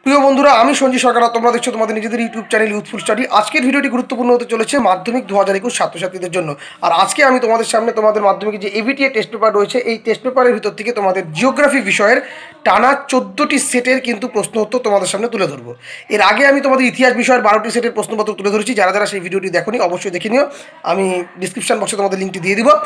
প্রিয় বন্ধুরা, আমি সঞ্জীব সরকার। তোমরা দেখছো তোমাদের নিজেদের ইউটিউব চ্যানেল ইউথফুল স্টাডি। আজকের ভিডিওটি গুরুত্বপূর্ণ হতে চলেছে মাধ্যমিক 2021 ছাত্রছাত্রীদের জন্য। আর আজকে আমি তোমাদের সামনে তোমাদের মাধ্যমিকের যে এবিটিএ টেস্ট পেপার রয়েছে, এই টেস্ট পেপারের ভিতর থেকে তোমাদের জিওগ্রাফি বিষয়ের টানা 14টি সেটের কিন্তু প্রশ্ন উত্তর তোমাদের সামনে তুলে ধরবো। এর আগে আমি তোমাদের ইতিহাস বিষয়ের 12টি সেটের প্রশ্নপত্র তুলে ধরেছি। যারা যারা সেই ভিডিওটি দেখোনি অবশ্যই দেখে নিও, আমি ডিসক্রিপশন বক্সে তোমাদের লিঙ্কটি দিয়ে দিব।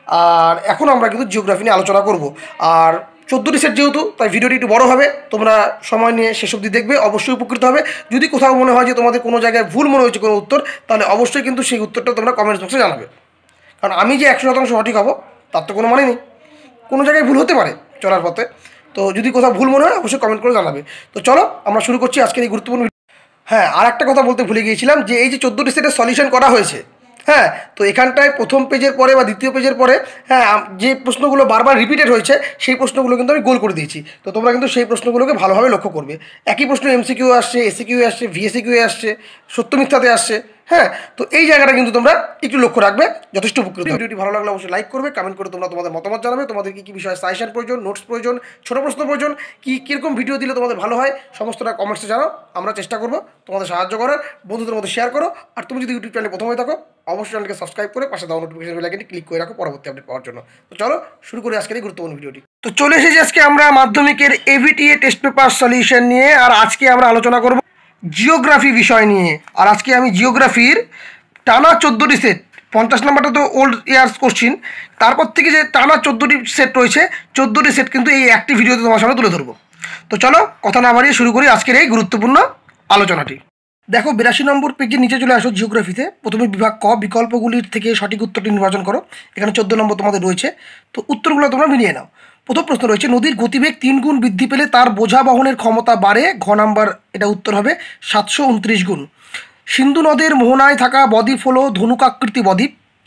আর এখন আমরা কিন্তু জিওগ্রাফি নিয়ে আলোচনা করব। আর 14টি সেট যেহেতু, তাই ভিডিওটি একটু বড় হবে, তোমরা সময় নিয়ে শেষ অবধি দেখবে, অবশ্যই উপকৃত হবে। যদি কোথাও মনে হয় যে তোমাদের কোনো জায়গায় ভুল মনে হয়েছে কোনো উত্তর, তাহলে অবশ্যই কিন্তু সেই উত্তরটা তোমরা কমেন্টস বক্সে জানাবে। কারণ আমি যে 100% সঠিক হবো তার তো কোনো মানে নেই, কোনো জায়গায় ভুল হতে পারে চলার পথে। তো যদি কোথাও ভুল মনে হয় অবশ্যই কমেন্ট করে জানাবে। তো চলো আমরা শুরু করছি আজকের এই গুরুত্বপূর্ণ। হ্যাঁ, আর একটা কথা বলতে ভুলে গিয়েছিলাম যে এই যে 14টি সেটের সলিউশন করা হয়েছে, হ্যাঁ, তো এখানটায় প্রথম পেজের পরে বা দ্বিতীয় পেজের পরে, হ্যাঁ, যে প্রশ্নগুলো বারবার রিপিটেড হয়েছে সেই প্রশ্নগুলো কিন্তু আমি গোল করে দিয়েছি। তো তোমরা কিন্তু সেই প্রশ্নগুলোকে ভালোভাবে লক্ষ্য করবে। একই প্রশ্ন এমসিকিউ আসছে, এসিকিউ আসছে, ভিএসিকিউ আসছে, সত্য মিথ্যাতে আসছে। হ্যাঁ, তো এই জায়গাটা কিন্তু তোমরা একটু লক্ষ্য রাখবে, যথেষ্ট উপকৃত। ভিডিওটি ভালো লাগলে অবশ্যই লাইক করবে, কমেন্ট করে তোমরা তোমাদের মতামত জানাবে। তোমাদের কী কী বিষয়ে সাজেশন প্রয়োজন, নোটস প্রয়োজন, ছোটো প্রশ্ন প্রয়োজন, কীরকম ভিডিও দিলে তোমাদের ভালো হয়, সমস্তটা কমেন্টসে জানাও। আমরা চেষ্টা করবো তোমাদের সাহায্য করার। বন্ধুদের মধ্যে শেয়ার করো। আর তুমি যদি ইউটিউব চ্যানেলে প্রথম হয়ে থাকো অবশ্যই চ্যানেলকে সাবস্ক্রাইব করে পাশে দেওয়া নোটিফিকেশন বেল আইকনটি ক্লিক করে রাখো পরবর্তী আপডেট পাওয়ার জন্য। তো চলো শুরু করি আজকের এই গুরুত্বপূর্ণ ভিডিওটি। তো চলে এসেছি আজকে আমরা মাধ্যমিকের এবিটিএ টেস্ট পেপার সলিউশন নিয়ে। আর আজকে আমরা আলোচনা করব জিওগ্রাফি বিষয় নিয়ে। আর আজকে আমি জিওগ্রাফির টানা 14টি সেট, 50 নাম্বারটা তো ওল্ড ইয়ার্স কোশ্চিন, তারপর থেকে যে টানা 14টি সেট রয়েছে, 14টি সেট কিন্তু এই একটি ভিডিওতে তোমার সামনে তুলে ধরবো। তো চলো কথা না বাড়িয়ে শুরু করি আজকের এই গুরুত্বপূর্ণ আলোচনাটি। দেখো 82 নম্বর পেজের নিচে চলে আসো জিওগ্রাফিতে। প্রথমে বিভাগ ক, বিকল্পগুলির থেকে সঠিক উত্তরটি নির্বাচন করো। এখানে 14 নম্বর তোমাদের রয়েছে, তো উত্তরগুলো তোমরা মিলিয়ে নাও। প্রথম প্রশ্ন রয়েছে, নদীর গতিবেগ 3 গুণ বৃদ্ধি পেলে তার বোঝা বহনের ক্ষমতা বাড়ে। ঘ নাম্বার এটা উত্তর হবে 729 গুণ। সিন্ধু নদের মোহনায় থাকা বদ্বীপ হলো ধনুকাকৃতি বদ্বীপ।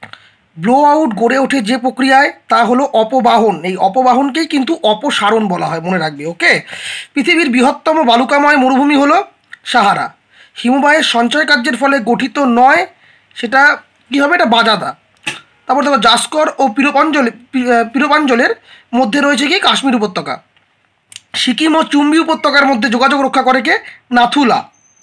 ব্লো আউট গড়ে ওঠে যে প্রক্রিয়ায়, তা হলো অপবাহন। এই অপবাহনকেই কিন্তু অপসারণ বলা হয়, মনে রাখবে। ওকে। পৃথিবীর বৃহত্তম বালুকাময় মরুভূমি হলো সাহারা। হিমবাহের সঞ্চয় কার্যের ফলে গঠিত নয়, সেটা কী হবে, এটা বাজাদা। তারপর দেখো জাস্কর ও পিরোপাঞ্জলের মধ্যে রয়েছে কি কাশ্মীর উপত্যকা। সিকিম ও চুম্বি উপত্যকার মধ্যে যোগাযোগ রক্ষা করে কে, নাথুলা।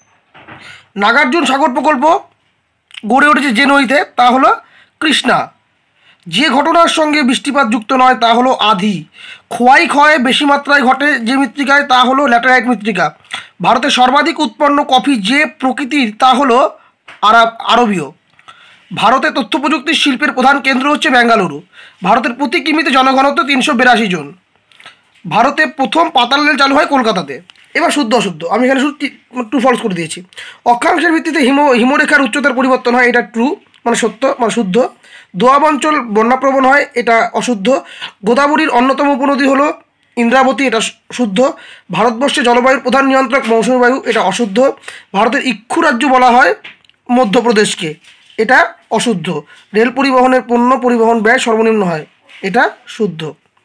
নাগার্জুন সাগর প্রকল্প গড়ে উঠেছে যে নদীতে, তা হলো কৃষ্ণা। যে ঘটনার সঙ্গে বৃষ্টিপাত যুক্ত নয় তা হলো আধি। খোয়াই ক্ষয় বেশি মাত্রায় ঘটে যে মৃত্তিকায়, তা হলো ল্যাটেরাইট মৃত্তিকা। ভারতে সর্বাধিক উৎপন্ন কফি যে প্রকৃতির, তা হলো আরবীয়। ভারতে তথ্য প্রযুক্তির শিল্পের প্রধান কেন্দ্র হচ্ছে বেঙ্গালুরু। ভারতের প্রতি কিমিতে জনঘনত্ব 382 জন। ভারতে প্রথম পাতাল রেল চালু হয় কলকাতাতে। এবার শুদ্ধ অশুদ্ধ, আমি এখানে শুধু ট্রু ফলস করে দিয়েছি। অক্ষাংশের ভিত্তিতে হিমরেখার উচ্চতার পরিবর্তন হয়, এটা ট্রু, মানে সত্য, মানে শুদ্ধ। দোয়াব অঞ্চল বন্যাপ্রবণ হয়, এটা অশুদ্ধ। গোদাবরীর অন্যতম উপনদী হলো ইন্দ্রাবতী, এটা শুদ্ধ। ভারতবর্ষে জলবায়ুর প্রধান নিয়ন্ত্রক মৌসুমী বায়ু, এটা অশুদ্ধ। ভারতের ইক্ষু রাজ্য বলা হয় মধ্যপ্রদেশকে, এটা অশুদ্ধ। রেল পরিবহনের পণ্য পরিবহন ব্যয় সর্বনিম্ন হয়, এটা শুদ্ধ।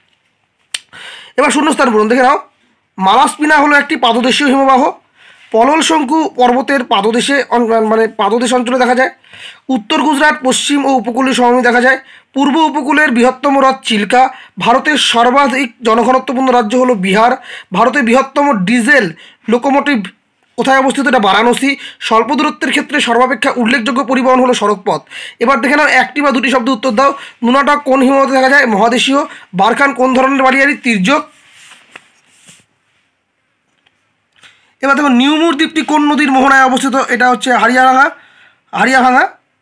এবার শূন্যস্থান পূরণ দেখে নাও। মালাস্পিনা হলো একটি পাদদেশীয় হিমবাহ। পলল শঙ্কু পর্বতের পাদদেশে, মানে পাদদেশ অঞ্চলে দেখা যায়। উত্তর গুজরাট, পশ্চিম ও উপকূলীয় সমভূমি দেখা যায়। পূর্ব উপকূলের বৃহত্তম হ্রদ চিল্কা। ভারতের সর্বাধিক জনঘনত্বপূর্ণ রাজ্য হলো বিহার। ভারতের বৃহত্তম ডিজেল লোকোমোটিভ কোথায় অবস্থিত, এটা বারাণসী। স্বল্প দূরত্বের ক্ষেত্রে সর্বাপেক্ষা উল্লেখযোগ্য পরিবহন হলো সড়কপথ। এবার দেখে নাও একটি বা দুটি শব্দ উত্তর দাও। নুনাটক কোন হিমবাহে দেখা যায়, মহাদেশীয়। বারখান কোন ধরনের বালিয়াড়ি, তির্যক। এবার দেখো নিউমুর দ্বীপটি কোন নদীর মোহনায় অবস্থিত, এটা হচ্ছে হারিয়াভাঙা।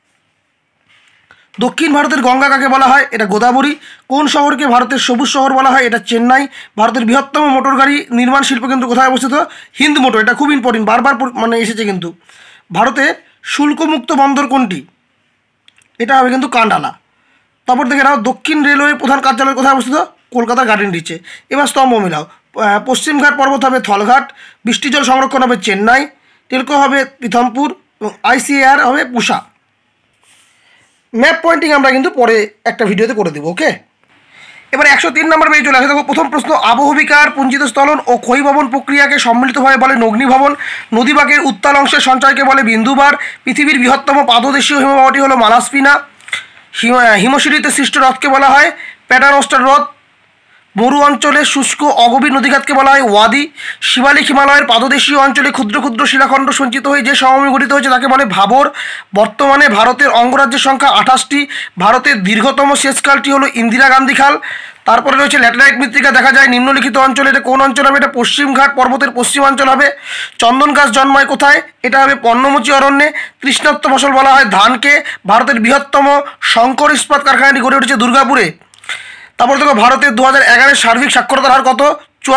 দক্ষিণ ভারতের গঙ্গা কাকে বলা হয়, এটা গোদাবরী। কোন শহরকে ভারতের সবুজ শহর বলা হয়, এটা চেন্নাই। ভারতের বৃহত্তম মোটর গাড়ি নির্মাণ শিল্প কেন্দ্র কোথায় অবস্থিত, হিন্দ মোটর, এটা খুব ইম্পর্টেন্ট, বারবার মানে এসেছে কিন্তু। ভারতের শুল্কমুক্ত বন্দর কোনটি, এটা হবে কিন্তু কান্ডালা। তারপর দেখে নাও দক্ষিণ রেলওয়ে প্রধান কার্যালয় কোথায় অবস্থিত, কলকাতা গার্ডেন রিচে। এবার স্তম্ভ মিলাও। পশ্চিমঘাট পর্বত হবে থলঘাট। বৃষ্টি জল সংরক্ষণ হবে চেন্নাই। টেলকো হবে পিথমপুর এবং আইসিএআর হবে পুষা। ম্যাপ পয়েন্টিং আমরা কিন্তু পরে একটা ভিডিওতে করে দেবো। ওকে। এবার 103 নম্বর পেজে চলে আসে। দেখো প্রথম প্রশ্ন, আবহবিকার পুঞ্জিত স্থলন ও ক্ষয়ভবন প্রক্রিয়াকে সম্মিলিতভাবে বলে অগ্নিভবন। নদীবাগের উত্তাল অংশের সঞ্চয়কে বলে বিন্দুবার। পৃথিবীর বৃহত্তম পাদদেশীয় হিমবাহটি হলো মালাস্পিনা। হিমশিরিতে সৃষ্ট হ্রদকে বলা হয় প্যাটারস্টার হ্রদ। মরু অঞ্চলে শুষ্ক অগভীর নদীখাতকে বলা হয় ওয়াদি। শিবালিক হিমালয়ের পাদদেশীয় অঞ্চলে ক্ষুদ্র ক্ষুদ্র শিলাখণ্ড সঞ্চিত হয়ে যে সমভূমি গঠিত হয়েছে তাকে বলে ভাবর। বর্তমানে ভারতের অঙ্গরাজ্যের সংখ্যা 28টি। ভারতের দীর্ঘতম সেচ খালটি হলো ইন্দিরা গান্ধী খাল। তারপরে রয়েছে ল্যাটেরাইট মৃত্তিকা দেখা যায় নিম্নলিখিত অঞ্চলে। এটা কোন অঞ্চল হবে? এটা পশ্চিমঘাট পর্বতের পশ্চিমাঞ্চল হবে। চন্দন গাছ জন্মায় কোথায়? এটা হবে পর্ণমোচী অরণ্যে। তৃষ্ণার্ত ফসল বলা হয় ধানকে। ভারতের বৃহত্তম শঙ্কর ইস্পাত কারখানাটি গড়ে উঠেছে দুর্গাপুরে। তারপর দেখো ভারতের 2011 সার্বিক সাক্ষরতার হার কত?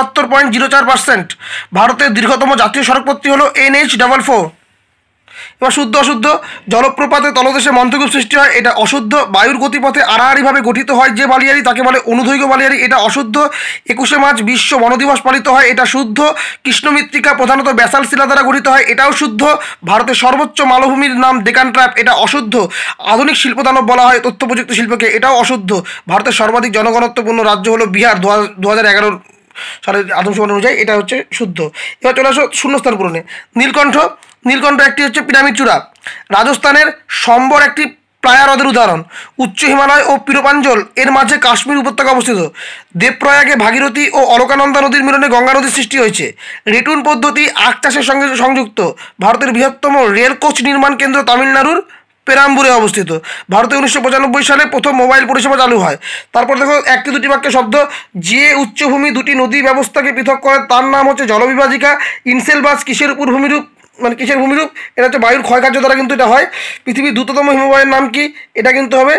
74.04%। ভারতের দীর্ঘতম জাতীয় সড়কপথটি হলো NH44। এবার শুদ্ধ অশুদ্ধ। জলপ্রপাতের তলদেশে মন্থরকূপ সৃষ্টি হয়, এটা অশুদ্ধ। বায়ুর গতিপথে আড়াআড়িভাবে গঠিত হয় যে বালিয়াড়ি তাকে বলে অনুদৈর্ঘ্য বালিয়াড়ি, এটা অশুদ্ধ। 21শে মার্চ বিশ্ব বন দিবস পালিত হয়, এটা শুদ্ধ। কৃষ্ণ মৃত্তিকা প্রধানত ব্যাসাল্ট শিলা দ্বারা গঠিত হয়, এটাও শুদ্ধ। ভারতের সর্বোচ্চ মালভূমির নাম ডেকান ট্র্যাপ, এটা অশুদ্ধ। আধুনিক শিল্পদানব বলা হয় তথ্য প্রযুক্তি শিল্পকে, এটাও অশুদ্ধ। ভারতের সর্বাধিক জনঘনত্বপূর্ণ রাজ্য হলো বিহার 2011 সালের আদমশুমারি অনুযায়ী, এটা হচ্ছে শুদ্ধ। এবার চলে আসো শূন্যস্থান পূরণে। নীলকণ্ঠ। নীলকণ্ঠ একটি হচ্ছে পিরামিড চূড়া। রাজস্থানের সম্বর একটি প্লায়া হ্রদের উদাহরণ। উচ্চ হিমালয় ও পিরোপাঞ্চল এর মাঝে কাশ্মীর উপত্যকা অবস্থিত। দেবপ্রয়াগে ভাগীরথী ও অলকানন্দা নদীর মিলনে গঙ্গা নদীর সৃষ্টি হয়েছে। রেটুন পদ্ধতি আখ চাষের সঙ্গে সংযুক্ত। ভারতের বৃহত্তম রেল কোচ নির্মাণ কেন্দ্র তামিলনাড়ুর পেরাম্বুরে অবস্থিত। ভারতে 1995 সালে প্রথম মোবাইল পরিষেবা চালু হয়। তারপর দেখো একটি দুটি বাক্যে শব্দ। যে উচ্চভূমি দুটি নদী ব্যবস্থাকে পৃথক করে তার নাম হচ্ছে জলবিভাজিকা। ইনসেলবাস কিসের উপর ভূমিরূপ? মানে কিসের ভূমিরূপ? এটা হচ্ছে বায়ুর ক্ষয়কার্য দ্বারা কিন্তু এটা হয়। পৃথিবীর দ্রুততম হিমবাহের নাম কি? এটা কিন্তু হবে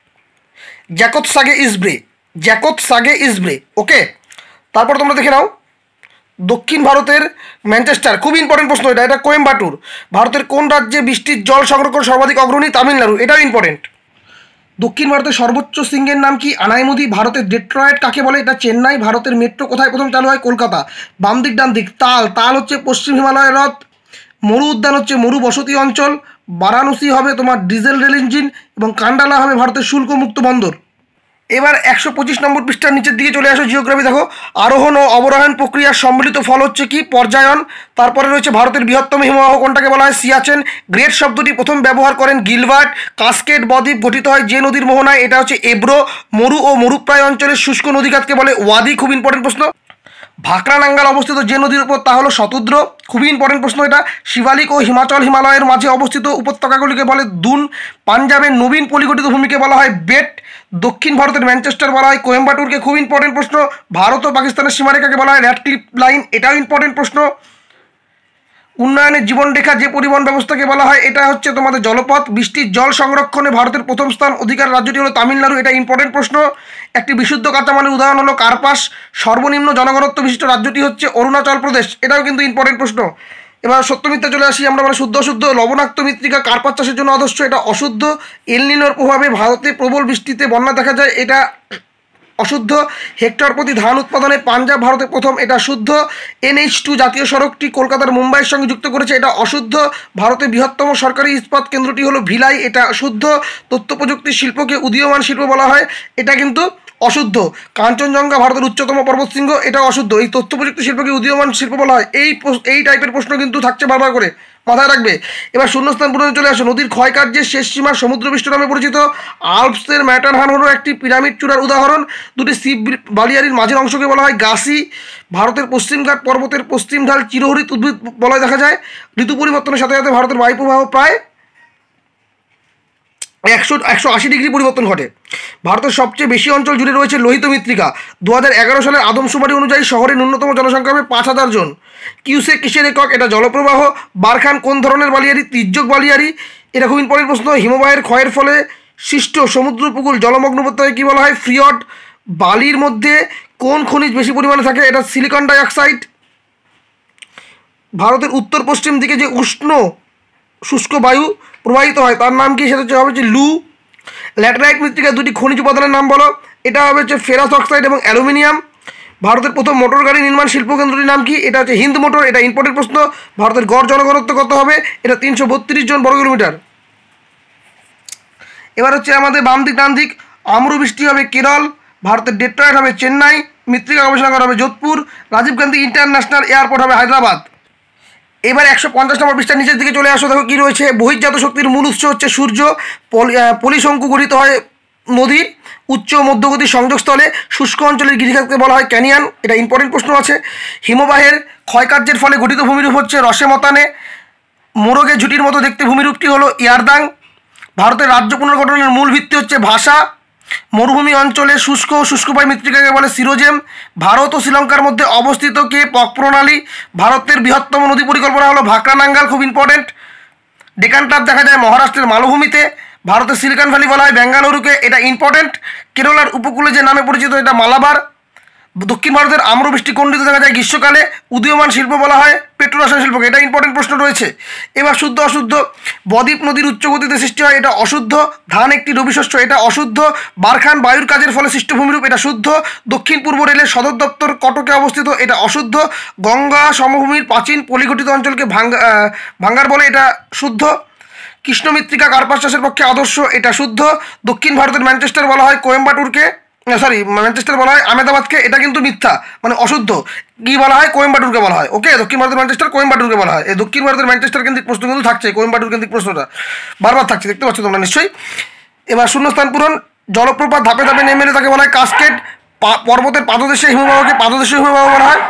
জ্যাকোৎসাগে ইসব্রে। জ্যাকোৎসাগে ইসব্রে। ওকে, তারপর তোমরা দেখে নাও দক্ষিণ ভারতের ম্যানচেস্টার, খুব ইম্পর্টেন্ট প্রশ্ন এটা। এটা কোয়েম্বাটুর। ভারতের কোন রাজ্যে বৃষ্টির জল সংরক্ষণ সর্বাধিক অগ্রণী? তামিলনাড়ু, এটাও ইম্পর্টেন্ট। দক্ষিণ ভারতের সর্বোচ্চ শৃঙ্গের নাম কি? আনাইমুদি। ভারতের ডেট্রয়েট কাকে বলে? এটা চেন্নাই। ভারতের মেট্রো কোথায় প্রথম চালু হয়? কলকাতা। বাম দিক ডান দিক। তাল। তাল হচ্ছে পশ্চিম হিমালয়ের হ্রদ। মরু উদ্যান হচ্ছে মরু বসতি অঞ্চল। বারাণসী হবে তোমার ডিজেল রেল ইঞ্জিন এবং কান্ডালা হবে ভারতের শুল্ক মুক্ত বন্দর। এবার 125 নম্বর পৃষ্ঠার নিচের দিকে চলে আসো, জিওগ্রাফি দেখো। আরোহণ ও অবরোহণ প্রক্রিয়ার সম্মিলিত ফল হচ্ছে কি? পর্যায়ন। তারপরে রয়েছে ভারতের বৃহত্তম হিমবাহ কোনটাকে বলা হয়? সিয়াচেন। গ্রেট শব্দটি প্রথম ব্যবহার করেন গিলবার্ট। কাস্কেড বদ্বীপ গঠিত হয় যে নদীর মোহনায়? এটা হচ্ছে এব্রো। মরু ও মরুপ্রায় অঞ্চলের শুষ্ক নদীখাতকে বলে ওয়াদি, খুব ইম্পর্টেন্ট প্রশ্ন। ভাকরানাঙ্গাল অবস্থিত যে নদীর উপর তা হলো শতদ্র, খুবই ইম্পর্টেন্ট প্রশ্ন এটা। শিবালিক ও হিমালয়ের মাঝে অবস্থিত উপত্যকাগুলিকে বলে দুন। পাঞ্জাবের নবীন পলিগঠিত ভূমিকে বলা হয় বেট। দক্ষিণ ভারতের ম্যানচেস্টার বলা হয় কোয়েম্বাটুরকে, খুব ইম্পর্টেন্ট প্রশ্ন। ভারত ও পাকিস্তানের সীমারেখাকে বলা হয় র্যাডক্লিফ লাইন, এটাও ইম্পর্টেন্ট প্রশ্ন। উন্নয়নের জীবনরেখা যে পরিবহন ব্যবস্থাকে বলা হয়? এটা হচ্ছে তোমাদের জলপথ। বৃষ্টির জল সংরক্ষণে ভারতের প্রথম স্থান অধিকার রাজ্যটি হলো তামিলনাড়ু, এটা ইম্পর্টেন্ট প্রশ্ন। একটি বিশুদ্ধ কাঁচামালের উদাহরণ হলো কার্পাস। সর্বনিম্ন জনঘনত্ব বিশিষ্ট রাজ্যটি হচ্ছে অরুণাচল প্রদেশ, এটাও কিন্তু ইম্পর্টেন্ট প্রশ্ন। এবার সত্য মিথ্যা চলে আসি আমরা, মানে শুদ্ধ অশুদ্ধ। লবণাক্ত মৃত্তিকা কার্পাস চাষের জন্য আদর্শ, এটা অশুদ্ধ। এলনিনোর প্রভাবে ভারতে প্রবল বৃষ্টিতে বন্যা দেখা যায়, এটা অশুদ্ধ। হেক্টর প্রতি ধান উৎপাদনে পাঞ্জাব ভারতে প্রথম, এটা শুদ্ধ। NH2 জাতীয় সড়কটি কলকাতার মুম্বাইয়ের সঙ্গে যুক্ত করেছে, এটা অশুদ্ধ। ভারতের বৃহত্তম সরকারি ইস্পাত কেন্দ্রটি হলো ভিলাই, এটা শুদ্ধ। তথ্য প্রযুক্তি শিল্পকে উদীয়মান শিল্প বলা হয়, এটা কিন্তু অশুদ্ধ। কাঞ্চনজঙ্ঘা ভারতের উচ্চতম পর্বতশৃঙ্গ, এটা অশুদ্ধ। এই তথ্য প্রযুক্তি শিল্পকে উদীয়মান শিল্প বলা হয়। এই টাইপের প্রশ্ন কিন্তু থাকছে বারবার করে, মাথায় রাখবে। এবার শূন্যস্থান পূরণে চলে আসো। নদীর ক্ষয়কার্যের শেষ সীমা সমুদ্রপৃষ্ঠ নামে পরিচিত। আল্পসের ম্যাটারহার্ন হলো একটি পিরামিড চূড়ার উদাহরণ। দুটি শিব বালিয়ারির মাঝের অংশকে বলা হয় গাসি। ভারতের পশ্চিমঘাট পর্বতের পশ্চিম ঢাল চিরহরিত উদ্ভিদ বলয় দেখা যায়। ঋতু পরিবর্তনের সাথে সাথে ভারতের বায়ুপ্রবাহ প্রায় 180 ডিগ্রি পরিবর্তন ঘটে। ভারতের সবচেয়ে বেশি অঞ্চল জুড়ে রয়েছে লোহিত মৃত্তিকা। 2011 সালের আদমশুমারি অনুযায়ী শহরের ন্যূনতম জনসংখ্যা হবে 5000 জন। কিউসেক কিসের একক? এটা জলপ্রবাহ। বারখান কোন ধরনের বালিয়ারি? তির্যক বালিয়ারি, এটা খুব ইম্পর্টেন্ট প্রশ্ন। হিমবাহের ক্ষয়ের ফলে সৃষ্ট সমুদ্র উপকূল জলমগ্ন উপত্যকাকে কী বলা হয়? ফ্রিয়ড। বালির মধ্যে কোন খনিজ বেশি পরিমাণে থাকে? এটা সিলিকন ডাইঅক্সাইড। ভারতের উত্তর পশ্চিম দিকে যে উষ্ণ শুষ্ক বায়ু প্রবাহিত হয় তার নাম কি? সেটা হচ্ছে হবে যে লু। ল্যাটেরাইট মৃত্তিকার দুটি খনিজ উপাদানের নাম বলো। এটা হবে হচ্ছে ফেরাস অক্সাইড এবং অ্যালুমিনিয়াম। ভারতের প্রথম মোটর গাড়ি নির্মাণ শিল্প কেন্দ্রটির নাম কি? এটা হচ্ছে হিন্দ মোটর, এটা ইম্পর্টেন্ট প্রশ্ন। ভারতের গড় জনঘনত্ব কত হবে? এটা 332 জন বর্গ কিলোমিটার। এবার হচ্ছে আমাদের বাম দিক ডান দিক। আমরু বৃষ্টি হবে কেরল। ভারতের ডেট্রয়েট হবে চেন্নাই। মৃত্তিকা গবেষণাগার হবে যোধপুর। রাজীব গান্ধী ইন্টারন্যাশনাল এয়ারপোর্ট হবে হায়দ্রাবাদ। এবার 150 নম্বর পৃষ্ঠার নিচের দিকে চলে আসো, দেখো কী রয়েছে। বহির্জাত শক্তির মূল উৎস হচ্ছে সূর্য। পলিশঙ্কু গঠিত হয় নদীর উচ্চ মধ্যগতির সংযোগস্থলে শুষ্ক অঞ্চলের গিরিখাতকে বলা হয় ক্যানিয়ন, এটা ইম্পর্টেন্ট প্রশ্ন আছে। হিমবাহের ক্ষয়কার্যের ফলে গঠিত ভূমিরূপ হচ্ছে রসে মতানে, মোরগে ঝুটির মতো দেখতে ভূমিরূপটি হলো ইয়ারদাং। ভারতের রাজ্য পুনর্গঠনের মূল ভিত্তি হচ্ছে ভাষা। মরুভূমি অঞ্চলে শুষ্ক ও শুষ্কপায় মৃত্তিকাকে বলে সিরোজেম। ভারত ও শ্রীলঙ্কার মধ্যে অবস্থিত কে পক প্রণালী। ভারতের বৃহত্তম নদী পরিকল্পনা হলো ভাকরা নাঙ্গাল, খুব ইম্পর্টেন্ট। ডেকান ট্রাপ দেখা যায় মহারাষ্ট্রের মালভূমিতে। ভারতের সিলিকন ভ্যালি বলা হয় বেঙ্গালুরুকে, এটা ইম্পর্টেন্ট। কেরলার উপকূলে যে নামে পরিচিত এটা মালাবার। দক্ষিণ ভারতের আম্রবৃষ্টি খণ্ডিত দেখা যায় গ্রীষ্মকালে। উদীয়মান শিল্প বলা হয় পেট্রোরসায়ন শিল্পকে, এটা ইম্পর্টেন্ট প্রশ্ন রয়েছে। এবার শুদ্ধ অশুদ্ধ। বদ্বীপ নদীর উচ্চ গতিতে সৃষ্টি হয়, এটা অশুদ্ধ। ধান একটি রবি শস্য, এটা অশুদ্ধ। বারখান বায়ুর কাজের ফলে সৃষ্ট ভূমিরূপ, এটা শুদ্ধ। দক্ষিণ পূর্ব রেলের সদর দপ্তর কটকে অবস্থিত, এটা অশুদ্ধ। গঙ্গা সমভূমির প্রাচীন পলিগঠিত অঞ্চলকে ভাঙ্গার বলে, এটা শুদ্ধ। কৃষ্ণ মৃত্তিকা কার্পাস চাষের পক্ষে আদর্শ, এটা শুদ্ধ। দক্ষিণ ভারতের ম্যানচেস্টার বলা হয় কোয়েম্বাটুরকে, ম্যানচেস্টার বলা হয় আহমেদাবাদকে, এটা কিন্তু মিথ্যা, মানে অশুদ্ধ। কি বলা হয়? কোয়েম্বাটুরকে বলা হয়। ওকে, দক্ষিণ ভারতের ম্যানচেস্টার কোয়েম্বাটুরকে বলা হয়। এই দক্ষিণ ভারতের ম্যানচেস্টার কেন্দ্রিক প্রশ্ন কিন্তু থাকছে, কোয়েম্বাটুর কেন্দ্রিক প্রশ্নটা বারবার থাকছে, দেখতে পাচ্ছ তোমরা নিশ্চয়ই। এবার শূন্যস্থান পূরণ। জলপ্রপাত ধাপে ধাপে নেমে এলে তাকে বলা হয় কাস্কেড। পর্বতের পাদদেশে হিমবাহকে পাদদেশীয় হিমবাহ বলা হয়।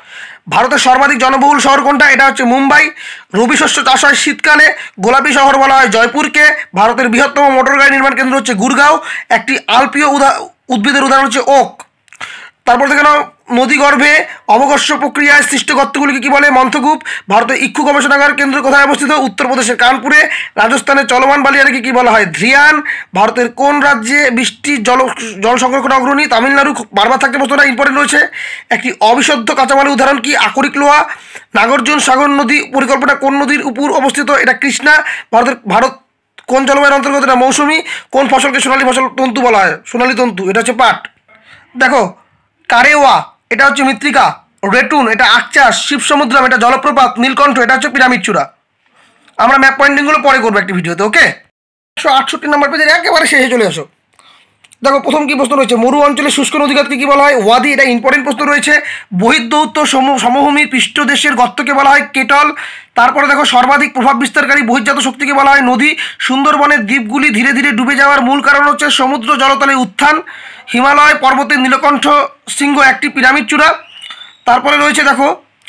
ভারতের সর্বাধিক জনবহুল শহর কোনটা? এটা হচ্ছে মুম্বাই। রবি শস্য চাষ হয় শীতকালে। গোলাপি শহর বলা হয় জয়পুরকে। ভারতের বৃহত্তম মোটর গাড়ি নির্মাণ কেন্দ্র হচ্ছে গুরগাঁও। একটি আলপীয় উদ্ভিদের উদাহরণ হচ্ছে ওক। তারপর দেখে নাও নদীগর্ভে অবকর্ষ প্রক্রিয়ায় সৃষ্ট গর্তগুলিকে কী বলে? মন্থকূপ। ভারতের ইক্ষু গবেষণাগার কেন্দ্র কোথায় অবস্থিত? উত্তরপ্রদেশের কানপুরে। রাজস্থানের চলমান বালিয়াড়িকে কী বলা হয়? ধ্রিয়ান। ভারতের কোন রাজ্যে বৃষ্টির জল সংরক্ষণ অগ্রণী? তামিলনাড়ু। বারবার থাকতে প্রশ্নটা ইম্পর্টেন্ট রয়েছে। একটি অবিশুদ্ধ কাঁচামালের উদাহরণ কি? আকরিক লোহা। নাগার্জুন সাগর নদী পরিকল্পনা কোন নদীর উপর অবস্থিত? এটা কৃষ্ণা। ভারত কোন জলবায়ুর অন্তর্গত? এটা মৌসুমি। কোন ফসলকে সোনালী ফসল তন্তু বলা হয়? সোনালী তন্তু, এটা হচ্ছে পাট। দেখো কারেওয়া, এটা হচ্ছে মৃত্তিকা। রেটুন, এটা আখচাষ। শিবসমুদ্রম, এটা জলপ্রপাত। নীলকণ্ঠ, এটা হচ্ছে পিরামিড চূড়া। আমরা ম্যাপ পয়েন্টিংগুলো পরে করবো একটি ভিডিওতে। ওকে, 168 নম্বর পেজের একেবারে শেষে চলে আসো। দেখো প্রথম কি প্রশ্ন রয়েছে? মরু অঞ্চলে শুষ্ক নদীখাতকে কি বলা হয়? ওয়াদি, এটা ইম্পর্টেন্ট প্রশ্ন রয়েছে। বহির্দৌত্য সমভূমির পৃষ্ঠদেশের গর্তকে বলা হয় কেটল। তারপরে দেখো সর্বাধিক প্রভাব বিস্তারকারী বহির্জাত শক্তিকে বলা হয় নদী। সুন্দরবনের দ্বীপগুলি ধীরে ধীরে ডুবে যাওয়ার মূল কারণ হচ্ছে সমুদ্র জলতলের উত্থান। হিমালয় পর্বতের নীলকণ্ঠ শৃঙ্গ একটি পিরামিড চূড়া। তারপরে রয়েছে দেখো